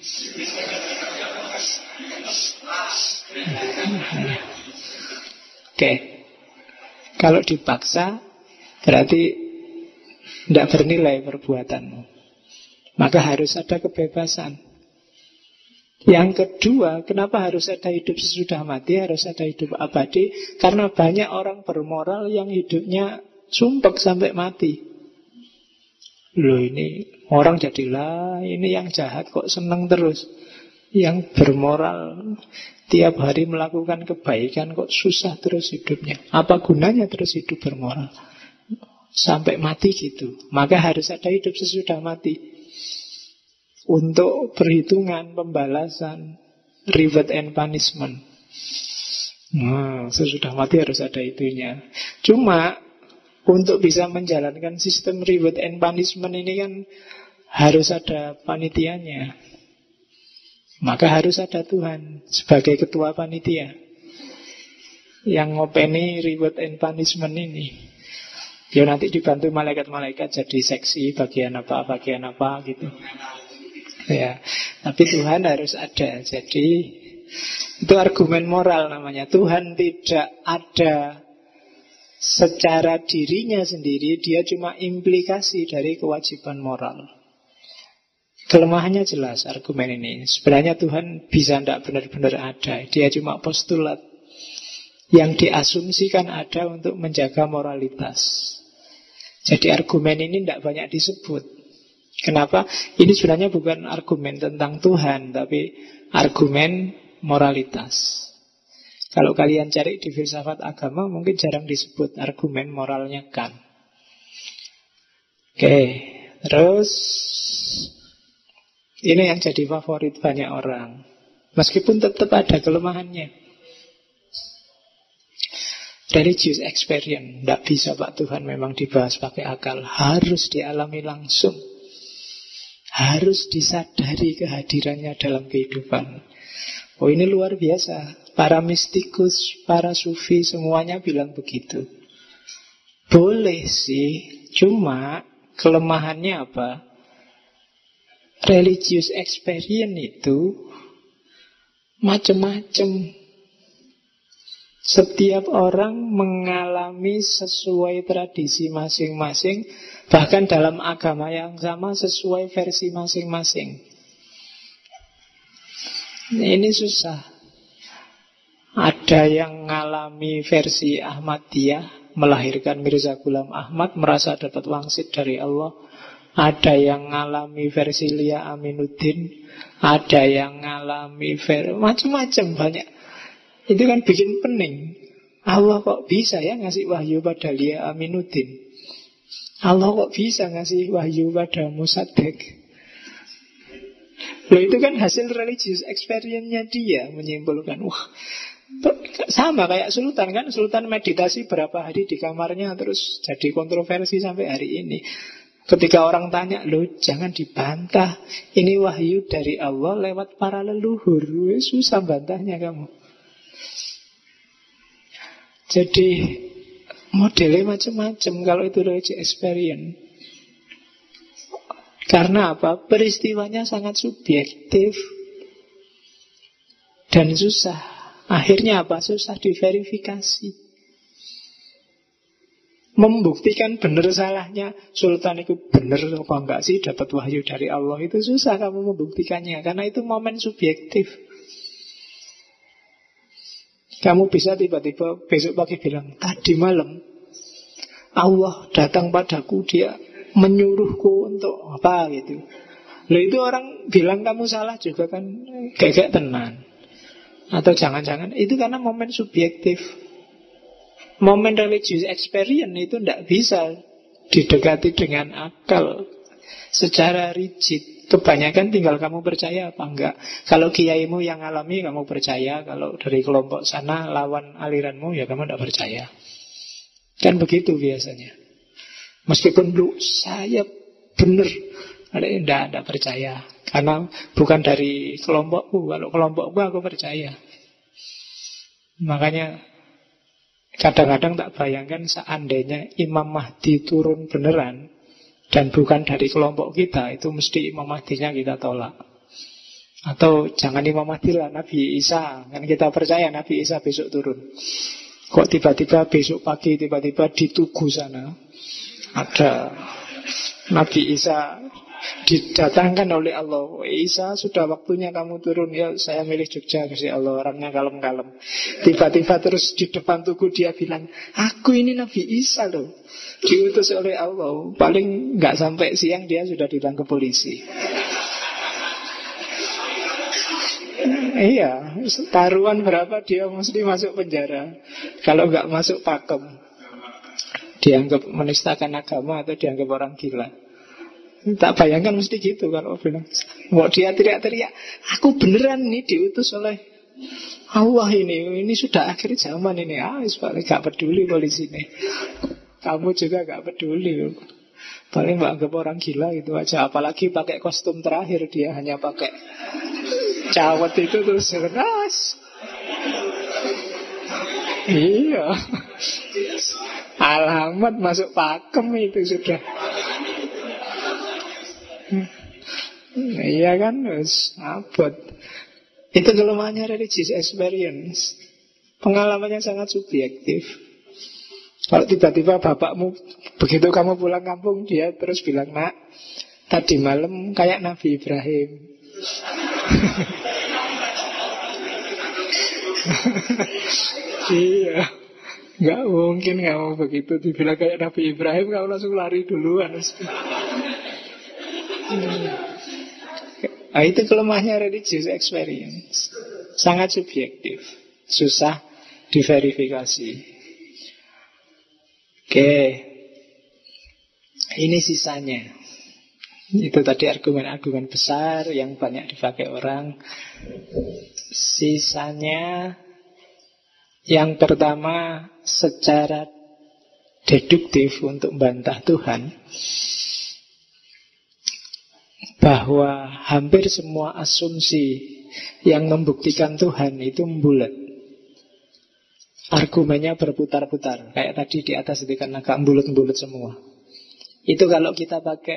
Oke, kalau dipaksa berarti tidak bernilai perbuatanmu. Maka harus ada kebebasan. Yang kedua, kenapa harus ada hidup sesudah mati, harus ada hidup abadi? Karena banyak orang bermoral yang hidupnya sumpek sampai mati. Loh ini orang jadilah, ini yang jahat kok seneng terus. Yang bermoral tiap hari melakukan kebaikan kok susah terus hidupnya. Apa gunanya terus hidup bermoral? Sampai mati gitu. Maka harus ada hidup sesudah mati. Untuk perhitungan, pembalasan, reward and punishment. Nah, sesudah mati harus ada itunya. Cuma untuk bisa menjalankan sistem reward and punishment ini kan harus ada panitianya. Maka harus ada Tuhan sebagai ketua panitia yang ngopeni reward and punishment ini. Ya nanti dibantu malaikat-malaikat jadi seksi bagian apa, bagian apa gitu. Ya, tapi Tuhan harus ada. Jadi itu argumen moral namanya. Tuhan tidak ada secara dirinya sendiri, dia cuma implikasi dari kewajiban moral. Kelemahannya jelas argumen ini. Sebenarnya Tuhan bisa tidak benar-benar ada. Dia cuma postulat yang diasumsikan ada untuk menjaga moralitas. Jadi argumen ini tidak banyak disebut. Kenapa? Ini sebenarnya bukan argumen tentang Tuhan, tapi argumen moralitas. Kalau kalian cari di filsafat agama, mungkin jarang disebut argumen moralnya Kant. Oke, terus ini yang jadi favorit banyak orang, meskipun tetap ada kelemahannya. Religious experience tidak bisa Pak Tuhan memang dibahas pakai akal, harus dialami langsung, harus disadari kehadirannya dalam kehidupan. Oh, ini luar biasa. Para mistikus, para sufi semuanya bilang begitu. Boleh sih, cuma kelemahannya apa? Religious experience itu macam-macam. Setiap orang mengalami sesuai tradisi masing-masing, bahkan dalam agama yang sama sesuai versi masing-masing. Ini susah. Ada yang mengalami versi Ahmadiyah, melahirkan Mirza Ghulam Ahmad, merasa dapat wangsit dari Allah. Ada yang mengalami versi Lia Aminuddin, ada yang mengalami versi macam-macam, banyak. Itu kan bikin pening. Allah kok bisa ya ngasih wahyu pada Lia Aminuddin? Allah kok bisa ngasih wahyu pada Musaddiq? Loh, itu kan hasil religious experience-nya dia menyimpulkan. Wah, sama kayak Sultan kan. Sultan meditasi berapa hari di kamarnya, terus jadi kontroversi sampai hari ini. Ketika orang tanya, loh jangan dibantah, ini wahyu dari Allah lewat para leluhur. Susah bantahnya kamu. Jadi modelnya macam-macam kalau itu religious experience. Karena apa? Peristiwanya sangat subjektif dan susah. Akhirnya apa? Susah diverifikasi. Membuktikan benar salahnya Sultan itu benar apa enggak sih dapat wahyu dari Allah, itu susah kamu membuktikannya, karena itu momen subjektif. Kamu bisa tiba-tiba besok pagi bilang, tadi malam Allah datang padaku, dia menyuruhku untuk apa gitu. Loh, itu orang bilang kamu salah juga kan, gak-gak tenan. Atau jangan-jangan itu karena momen subjektif. Momen religious experience itu tidak bisa didekati dengan akal secara rigid. Kebanyakan tinggal kamu percaya apa enggak. Kalau kiaimu yang alami kamu percaya, kalau dari kelompok sana lawan aliranmu ya kamu tidak percaya. Kan begitu biasanya. Meskipun lu saya benar, ada yang tidak, tidak percaya. Karena bukan dari kelompokku. Kalau kelompokku aku percaya. Makanya kadang-kadang tak bayangkan seandainya Imam Mahdi turun beneran dan bukan dari kelompok kita, itu mesti Imam Mahdinya kita tolak. Atau jangan Imam Mahdi lah, Nabi Isa. Kan kita percaya Nabi Isa besok turun. Kok tiba-tiba besok pagi tiba-tiba di Tugu sana ada Nabi Isa didatangkan oleh Allah. Isa, sudah waktunya kamu turun. Ya saya milih Jogja, kasih Allah, orangnya kalem-kalem. Tiba-tiba terus di depan Tugu dia bilang, aku ini Nabi Isa loh, diutus oleh Allah. Paling nggak sampai siang dia sudah ditangkap polisi. Iya, taruhan berapa dia mesti masuk penjara. Kalau nggak masuk pakem, dianggap menistakan agama atau dianggap orang gila. Tak bayangkan mesti gitu kalau bilang. Mau dia teriak-teriak, aku beneran nih diutus oleh Allah ini. Ini sudah akhir zaman ini. Ah, paling gak peduli polisi ini. Kamu juga gak peduli. Paling anggap orang gila gitu aja. Apalagi pakai kostum terakhir, dia hanya pakai cawat itu terus keras. Iya. Alamat masuk pakem itu sudah. Iya kan, abot. Itu kelemahannya religious experience. Pengalamannya sangat subjektif. Kalau tiba-tiba bapakmu, begitu kamu pulang kampung, dia terus bilang, nak, tadi malam kayak Nabi Ibrahim. Iya, nggak mungkin kamu begitu dibilang kayak Nabi Ibrahim, kamu langsung lari duluan. Nah, itu kelemahannya religious experience. Sangat subjektif, susah diverifikasi. Oke. Ini sisanya. Itu tadi argumen-argumen besar yang banyak dipakai orang. Sisanya, yang pertama secara deduktif untuk membantah Tuhan, bahwa hampir semua asumsi yang membuktikan Tuhan itu bulat. Argumennya berputar-putar. Kayak tadi di atas itu kan agak bulat-bulat semua. Itu kalau kita pakai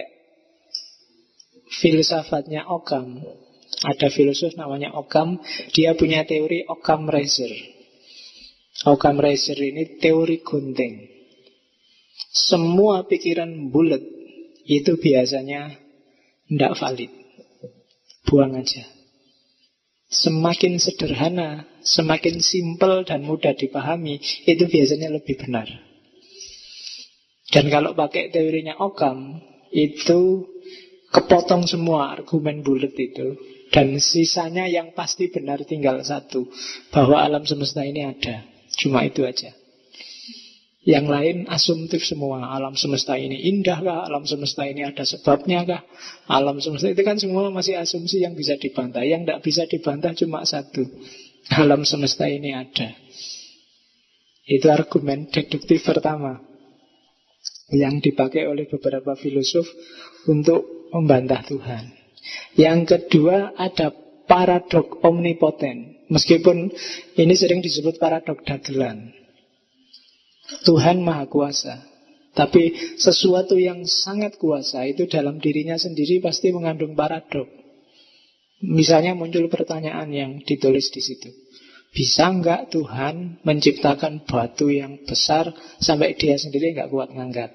filsafatnya Occam. Ada filosof namanya Occam. Dia punya teori Occam-Razor. Occam-Razor ini teori gunting. Semua pikiran bulat itu biasanya tidak valid. Buang aja. Semakin sederhana, semakin simpel dan mudah dipahami, itu biasanya lebih benar. Dan kalau pakai teorinya Occam, itu kepotong semua argumen bulat itu. Dan sisanya yang pasti benar tinggal satu, bahwa alam semesta ini ada. Cuma itu aja. Yang lain asumtif semua. Alam semesta ini indah kah? Alam semesta ini ada sebabnya kah? Alam semesta itu kan semua masih asumsi yang bisa dibantah. Yang tidak bisa dibantah cuma satu. Alam semesta ini ada. Itu argumen deduktif pertama yang dipakai oleh beberapa filosof untuk membantah Tuhan. Yang kedua ada paradok omnipoten. Meskipun ini sering disebut paradok dagelan. Tuhan Maha Kuasa, tapi sesuatu yang sangat kuasa itu dalam dirinya sendiri pasti mengandung paradok. Misalnya muncul pertanyaan yang ditulis di situ. Bisa enggak Tuhan menciptakan batu yang besar sampai dia sendiri enggak kuat ngangkat?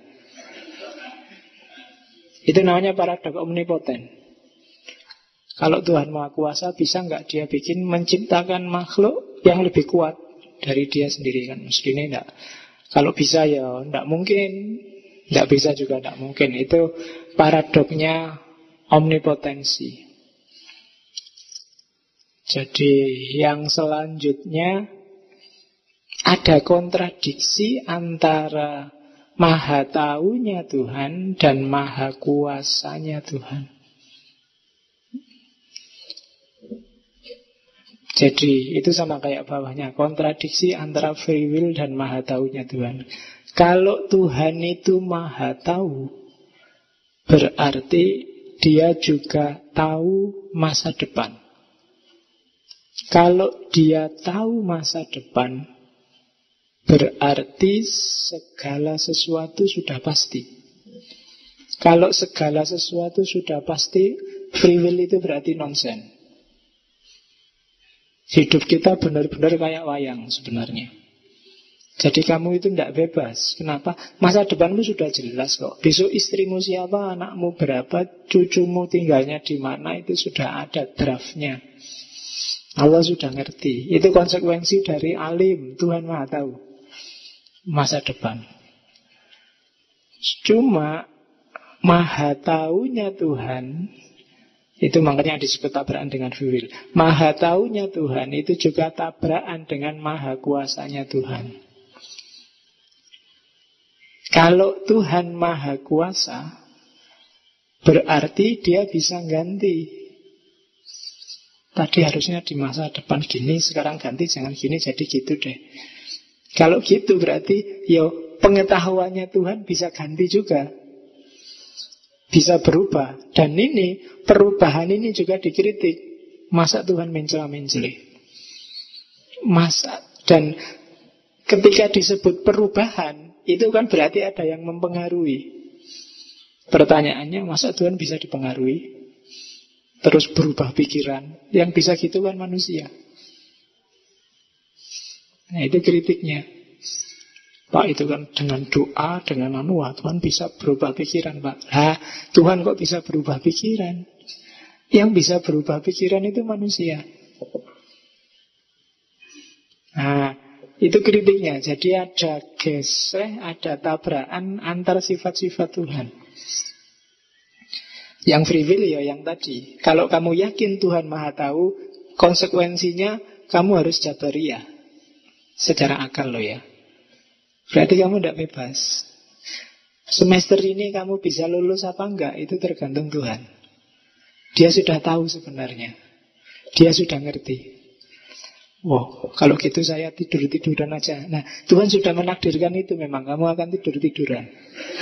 Itu namanya paradok omnipoten. Kalau Tuhan Maha Kuasa, bisa enggak dia bikin menciptakan makhluk yang lebih kuat dari dia sendiri? Kan mestinya enggak. Kalau bisa ya tidak mungkin, tidak bisa juga tidak mungkin. Itu paradoknya omnipotensi. Jadi yang selanjutnya ada kontradiksi antara maha taunya Tuhan dan maha kuasanya Tuhan. Jadi itu sama kayak bawahnya, kontradiksi antara free will dan maha taunya Tuhan. Kalau Tuhan itu maha tahu, berarti dia juga tahu masa depan. Kalau dia tahu masa depan, berarti segala sesuatu sudah pasti. Kalau segala sesuatu sudah pasti, free will itu berarti nonsen. Hidup kita benar-benar kayak wayang sebenarnya. Jadi kamu itu tidak bebas. Kenapa? Masa depanmu sudah jelas kok. Besok istrimu siapa, anakmu berapa, cucumu tinggalnya di mana, itu sudah ada draftnya. Allah sudah ngerti. Itu konsekuensi dari alim. Tuhan Maha Tahu masa depan. Cuma Maha Taunya Tuhan, itu makanya disebut tabrakan dengan free will. Maha taunya Tuhan itu juga tabrakan dengan maha kuasanya Tuhan. Kalau Tuhan maha kuasa, berarti dia bisa ganti. Tadi harusnya di masa depan gini, sekarang ganti, jangan gini, jadi gitu deh. Kalau gitu berarti yo pengetahuannya Tuhan bisa ganti juga. Bisa berubah. Dan ini, perubahan ini juga dikritik. Masa Tuhan mencela-mencela? Masa. Dan ketika disebut perubahan, itu kan berarti ada yang mempengaruhi. Pertanyaannya, masa Tuhan bisa dipengaruhi? Terus berubah pikiran? Yang bisa gitu kan manusia. Nah itu kritiknya. Pak, itu kan dengan doa, dengan anu, Tuhan bisa berubah pikiran, Pak. Lah, Tuhan kok bisa berubah pikiran? Yang bisa berubah pikiran itu manusia. Nah, itu kritiknya. Jadi ada geseh, ada tabrakan antar sifat-sifat Tuhan. Yang free will ya yang tadi. Kalau kamu yakin Tuhan Maha Tahu, konsekuensinya kamu harus jabariyah. Secara akal loh ya. Berarti kamu tidak bebas. Semester ini kamu bisa lulus apa enggak, itu tergantung Tuhan. Dia sudah tahu sebenarnya. Dia sudah ngerti. Wow, kalau gitu saya tidur-tiduran aja. Nah, Tuhan sudah menakdirkan itu memang. Kamu akan tidur-tiduran.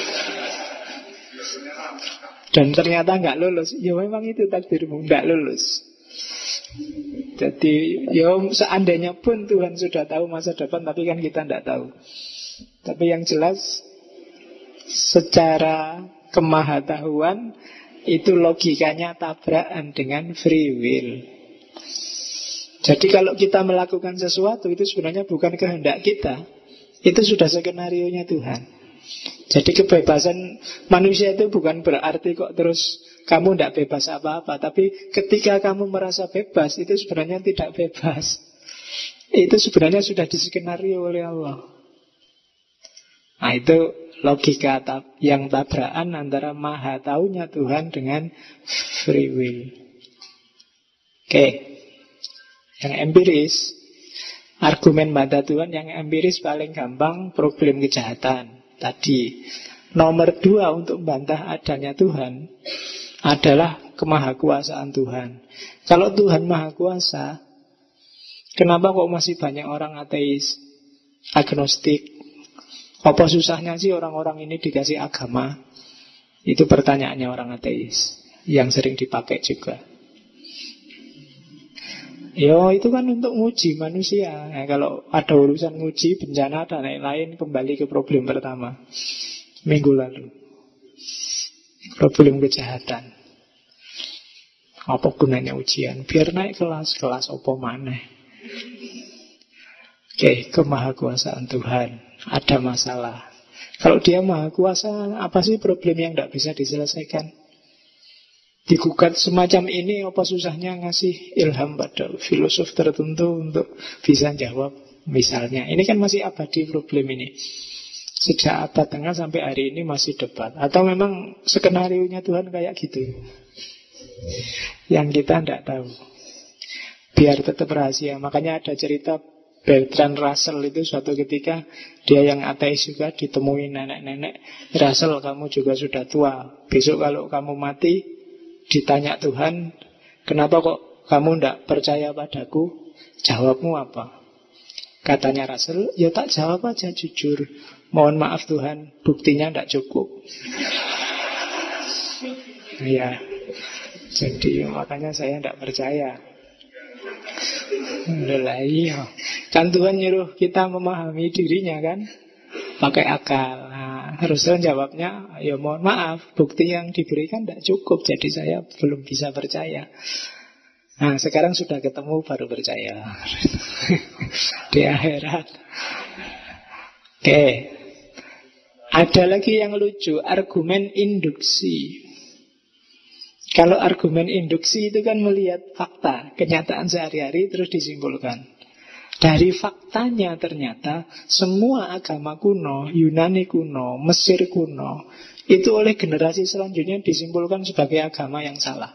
Dan ternyata enggak lulus. Ya memang itu takdirmu, enggak lulus. Jadi, ya seandainya pun Tuhan sudah tahu masa depan, tapi kan kita enggak tahu. Tapi yang jelas, secara kemahatauan itu logikanya tabrakan dengan free will. Jadi kalau kita melakukan sesuatu itu sebenarnya bukan kehendak kita, itu sudah skenarionya Tuhan. Jadi kebebasan manusia itu bukan berarti kok terus kamu tidak bebas apa-apa. Tapi ketika kamu merasa bebas, itu sebenarnya tidak bebas. Itu sebenarnya sudah diskenario oleh Allah. Nah itu logika tab- yang tabrakan antara maha taunya Tuhan dengan free will. Oke, yang empiris, argumen bantah Tuhan yang empiris paling gampang problem kejahatan. Tadi nomor dua untuk membantah adanya Tuhan adalah kemahakuasaan Tuhan. Kalau Tuhan maha kuasa, kenapa kok masih banyak orang ateis, agnostik? Apa susahnya sih orang-orang ini dikasih agama? Itu pertanyaannya orang ateis yang sering dipakai juga. Yo, itu kan untuk nguji manusia. Nah, kalau ada urusan nguji, bencana dan lain-lain, kembali ke problem pertama minggu lalu. Problem kejahatan. Apa gunanya ujian? Biar naik kelas, kelas apa maneh. Oke, kemahakuasaan Tuhan. Ada masalah. Kalau dia maha kuasa, apa sih problem yang tidak bisa diselesaikan? Digugat semacam ini, apa susahnya ngasih ilham pada filosof tertentu untuk bisa jawab? Misalnya, ini kan masih abadi problem ini. Sejak abad tengah sampai hari ini masih debat. Atau memang skenarionya Tuhan kayak gitu, yang kita tidak tahu. Biar tetap rahasia. Makanya ada cerita Bertrand Russell itu suatu ketika, dia yang ateis juga, ditemui nenek-nenek. Russell, kamu juga sudah tua. Besok kalau kamu mati, ditanya Tuhan, kenapa kok kamu tidak percaya padaku? Jawabmu apa? Katanya Russell, ya tak jawab aja jujur. Mohon maaf Tuhan, buktinya tidak cukup. Ya, jadi makanya saya tidak percaya. Udah iya. Kan Tuhan nyuruh kita memahami dirinya kan, pakai akal. Nah, harusnya jawabnya, ya mohon maaf, bukti yang diberikan tidak cukup, jadi saya belum bisa percaya. Nah sekarang sudah ketemu baru percaya. Di akhirat. Oke, ada lagi yang lucu, argumen induksi. Kalau argumen induksi itu kan melihat fakta, kenyataan sehari-hari terus disimpulkan. Dari faktanya ternyata semua agama kuno, Yunani kuno, Mesir kuno, itu oleh generasi selanjutnya disimpulkan sebagai agama yang salah.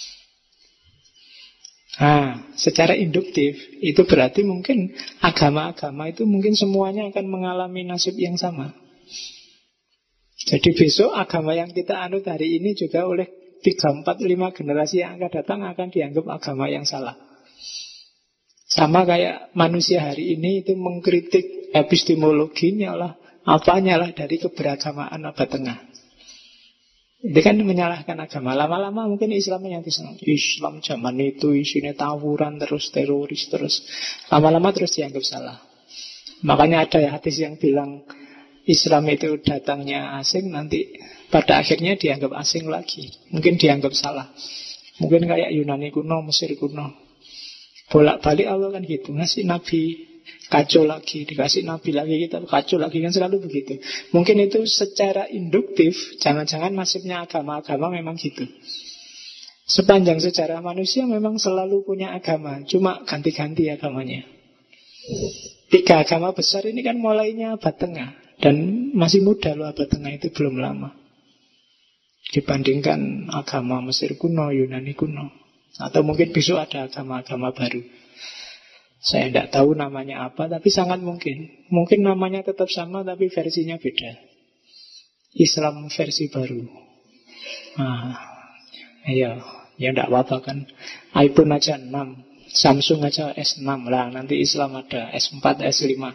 Nah, secara induktif itu berarti mungkin agama-agama itu mungkin semuanya akan mengalami nasib yang sama. Jadi besok agama yang kita anut hari ini juga oleh tiga, empat, lima generasi yang akan datang akan dianggap agama yang salah. Sama kayak manusia hari ini itu mengkritik epistemologinya lah, apanya lah dari keberagamaan abad tengah. Itu kan menyalahkan agama. Lama-lama mungkin Islamnya yang Islam zaman itu isinya tawuran terus, teroris terus. Lama-lama terus dianggap salah. Makanya ada hadis yang bilang Islam itu datangnya asing, nanti pada akhirnya dianggap asing lagi. Mungkin dianggap salah. Mungkin kayak Yunani kuno, Mesir kuno. Bolak-balik Allah kan gitu. Ngasih Nabi, kacau lagi. Dikasih Nabi lagi, kita kacau lagi. Kan selalu begitu. Mungkin itu secara induktif, jangan-jangan nasibnya agama-agama memang gitu. Sepanjang sejarah manusia memang selalu punya agama, cuma ganti-ganti agamanya. Tiga agama besar ini kan mulainya abad tengah. Dan masih muda loh abad tengah itu, belum lama dibandingkan agama Mesir kuno, Yunani kuno. Atau mungkin besok ada agama-agama baru. Saya tidak tahu namanya apa, tapi sangat mungkin. Mungkin namanya tetap sama, tapi versinya beda. Islam versi baru. Nah, ayo, ya enggak apa-apa kan. iPhone aja enam, Samsung aja S enam lah, nanti Islam ada S empat, S lima.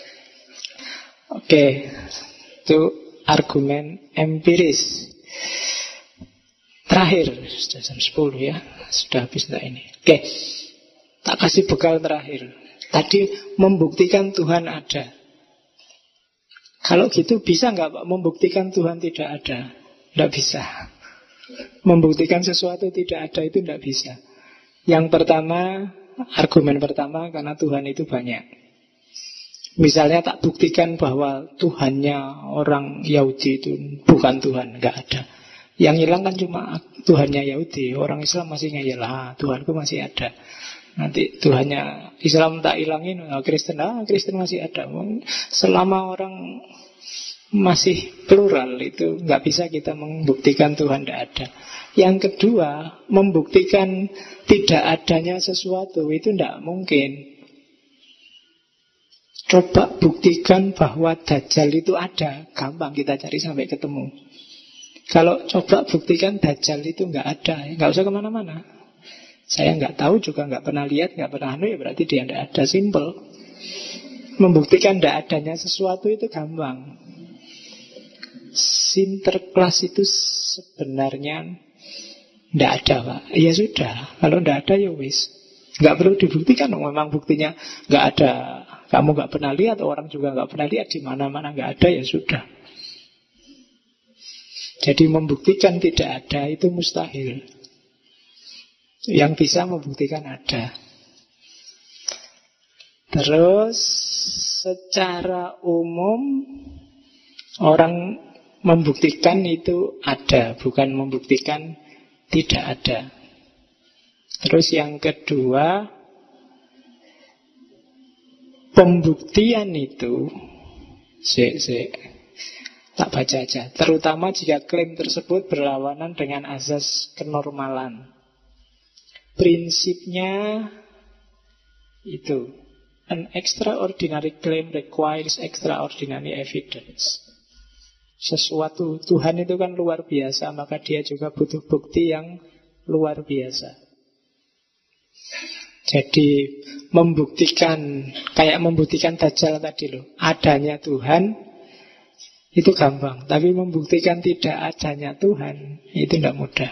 Oke, itu argumen empiris. Terakhir, sudah jam sepuluh ya, sudah habis enggak ini. Oke, tak kasih bekal terakhir. Tadi membuktikan Tuhan ada. Kalau gitu bisa nggak Pak membuktikan Tuhan tidak ada? Tidak bisa. Membuktikan sesuatu tidak ada itu tidak bisa. Yang pertama, argumen pertama, karena Tuhan itu banyak. Misalnya tak buktikan bahwa Tuhannya orang Yahudi itu bukan Tuhan, nggak ada. Yang hilang kan cuma Tuhannya Yahudi. Orang Islam masih ngeyel, ah, Tuhanku masih ada. Nanti Tuhannya Islam tak hilangin, oh, Kristen, ah Kristen masih ada. Selama orang masih plural itu nggak bisa kita membuktikan Tuhan tidak ada. Yang kedua, membuktikan tidak adanya sesuatu itu tidak mungkin. Coba buktikan bahwa Dajjal itu ada, gampang kita cari sampai ketemu. Kalau coba buktikan Dajjal itu nggak ada, nggak usah kemana-mana. Saya nggak tahu juga, nggak pernah lihat, nggak pernah anu, ya berarti dia nggak ada. Simple. Membuktikan tidak adanya sesuatu itu gampang. Sinterklas itu sebenarnya tidak ada, Pak. Ya sudah, kalau tidak ada ya wis, nggak perlu dibuktikan. Memang buktinya nggak ada. Kamu nggak pernah lihat, orang juga nggak pernah lihat, di mana-mana nggak ada, ya sudah. Jadi membuktikan tidak ada itu mustahil. Yang bisa membuktikan ada. Terus secara umum orang membuktikan itu ada, bukan membuktikan tidak ada. Terus yang kedua, pembuktian itu sik, sik, tak baca aja. Terutama jika klaim tersebut berlawanan dengan azas kenormalan. Prinsipnya itu, an extraordinary claim requires extraordinary evidence. Sesuatu, Tuhan itu kan luar biasa, maka dia juga butuh bukti yang luar biasa. Jadi membuktikan, kayak membuktikan Dajjal tadi loh, adanya Tuhan itu gampang. Tapi membuktikan tidak adanya Tuhan itu tidak mudah.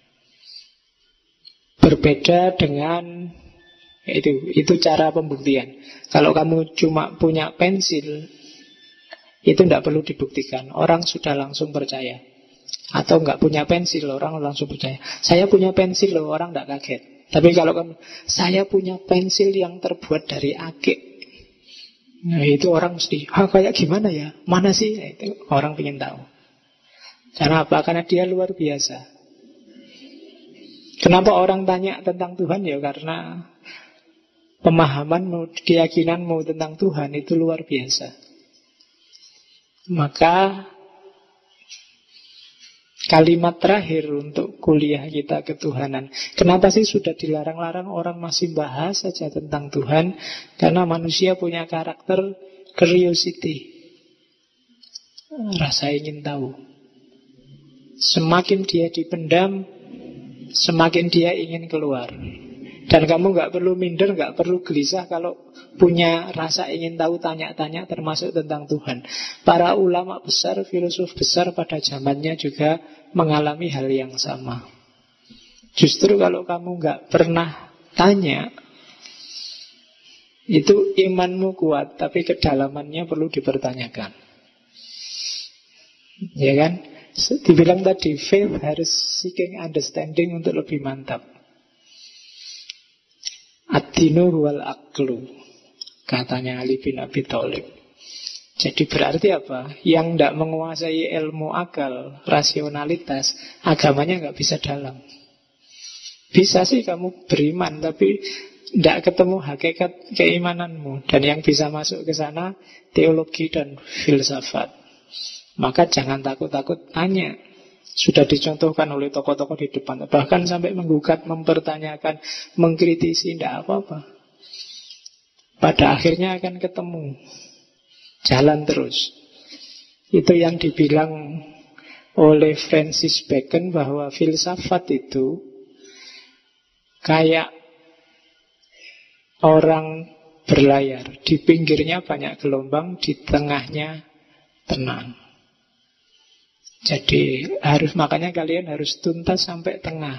Berbeda dengan itu, itu cara pembuktian. Kalau kamu cuma punya pensil, itu tidak perlu dibuktikan. Orang sudah langsung percaya. Atau nggak punya pensil, orang langsung percaya. Saya punya pensil loh, orang tidak kaget. Tapi kalau kamu, saya punya pensil yang terbuat dari akik, nah itu orang mesti, ah kayak gimana ya? Mana sih? Nah, itu orang ingin tahu. Karena apa? Karena dia luar biasa. Kenapa orang tanya tentang Tuhan? Ya karena pemahamanmu, keyakinanmu tentang Tuhan itu luar biasa. Maka kalimat terakhir untuk kuliah kita ketuhanan. Kenapa sih sudah dilarang-larang orang masih bahas saja tentang Tuhan? Karena manusia punya karakter curiosity, rasa ingin tahu. Semakin dia dipendam, semakin dia ingin keluar. Dan kamu gak perlu minder, gak perlu gelisah kalau punya rasa ingin tahu, tanya-tanya termasuk tentang Tuhan. Para ulama besar, filosof besar pada zamannya juga mengalami hal yang sama. Justru kalau kamu gak pernah tanya, itu imanmu kuat, tapi kedalamannya perlu dipertanyakan. Ya kan? Dibilang tadi, faith harus seeking understanding untuk lebih mantap. Ad-dinu wal aqlu, katanya Ali bin Abi Thalib. Jadi berarti apa? Yang tidak menguasai ilmu akal, rasionalitas, agamanya nggak bisa dalam. Bisa sih kamu beriman, tapi tidak ketemu hakikat keimananmu. Dan yang bisa masuk ke sana teologi dan filsafat. Maka jangan takut-takut tanya. Sudah dicontohkan oleh tokoh-tokoh di depan. Bahkan sampai menggugat, mempertanyakan, mengkritisi, tidak apa-apa. Pada akhirnya akan ketemu. Jalan terus. Itu yang dibilang oleh Francis Bacon bahwa filsafat itu kayak orang berlayar. Di pinggirnya banyak gelombang, di tengahnya tenang. Jadi harus makanya kalian harus tuntas sampai tengah.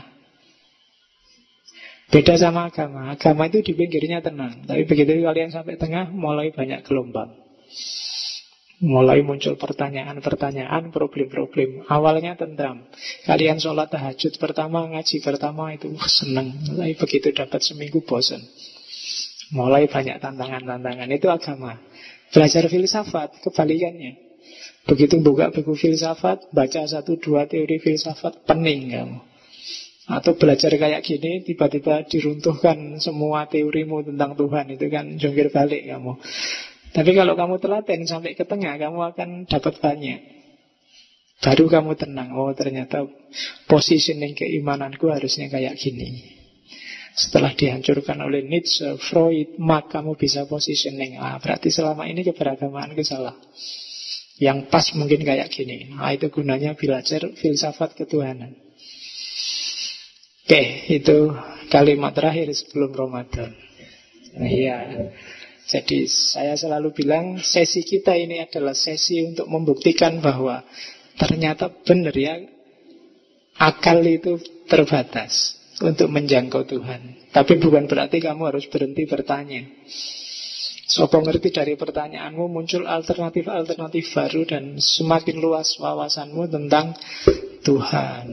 Beda sama agama. Agama itu di pinggirnya tenang, tapi begitu kalian sampai tengah, mulai banyak gelombang. Mulai muncul pertanyaan-pertanyaan, problem-problem. Awalnya tentram. Kalian sholat tahajud pertama, ngaji pertama itu uh, seneng. Tapi begitu dapat seminggu bosan. Mulai banyak tantangan-tantangan. Itu agama. Belajar filsafat kebalikannya. Begitu buka buku filsafat, baca satu dua teori filsafat, pening kamu. Atau belajar kayak gini, tiba-tiba diruntuhkan semua teorimu tentang Tuhan. Itu kan jungkir balik kamu. Tapi kalau kamu telaten sampai ke tengah, kamu akan dapat banyak. Baru kamu tenang. Oh ternyata positioning keimananku harusnya kayak gini. Setelah dihancurkan oleh Nietzsche, Freud, Marx, kamu bisa positioning. Ah, berarti selama ini keberagamaanku salah. Yang pas mungkin kayak gini. Nah itu gunanya belajar filsafat ketuhanan. Oke, itu kalimat terakhir sebelum Ramadan. Nah, iya. Jadi saya selalu bilang sesi kita ini adalah sesi untuk membuktikan bahwa ternyata benar ya, akal itu terbatas untuk menjangkau Tuhan. Tapi bukan berarti kamu harus berhenti bertanya. Sopo ngerti dari pertanyaanmu muncul alternatif-alternatif baru dan semakin luas wawasanmu tentang Tuhan.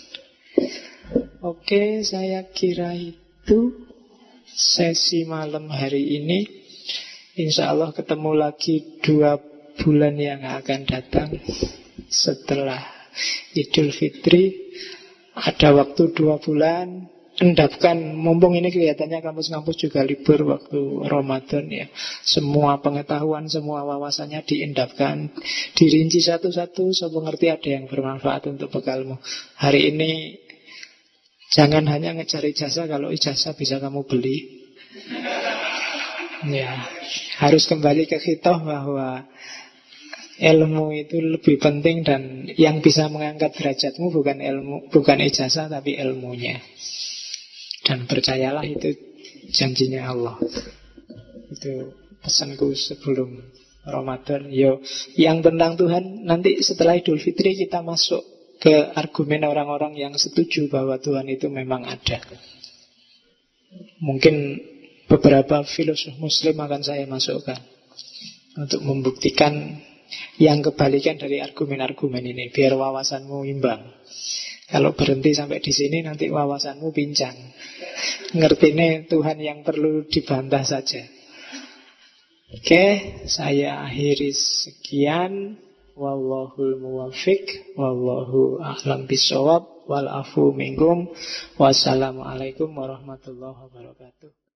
Oke, saya kira itu sesi malam hari ini. Insya Allah ketemu lagi dua bulan yang akan datang setelah Idul Fitri. Ada waktu dua bulan. Endapkan, mumpung ini kelihatannya kampus-kampus juga libur waktu Ramadan ya. Semua pengetahuan, semua wawasannya diendapkan, dirinci satu-satu, so mengerti ada yang bermanfaat untuk bekalmu. Hari ini jangan hanya ngejar ijazah, kalau ijazah bisa kamu beli. Ya, harus kembali ke khitoh bahwa ilmu itu lebih penting dan yang bisa mengangkat derajatmu bukan ilmu, bukan ijazah tapi ilmunya. Dan percayalah itu janjinya Allah. Itu pesanku sebelum Ramadan. Yo, yang tentang Tuhan nanti setelah Idul Fitri kita masuk ke argumen orang-orang yang setuju bahwa Tuhan itu memang ada. Mungkin beberapa filosof Muslim akan saya masukkan untuk membuktikan yang kebalikan dari argumen-argumen ini, biar wawasanmu imbang. Kalau berhenti sampai di sini nanti wawasanmu pincang. Ngertine Tuhan yang perlu dibantah saja. Oke, saya akhiri sekian. Wallahul muwaffiq, wallahu a'lam bishawab, wal afu minkum. Wassalamualaikum warahmatullahi wabarakatuh.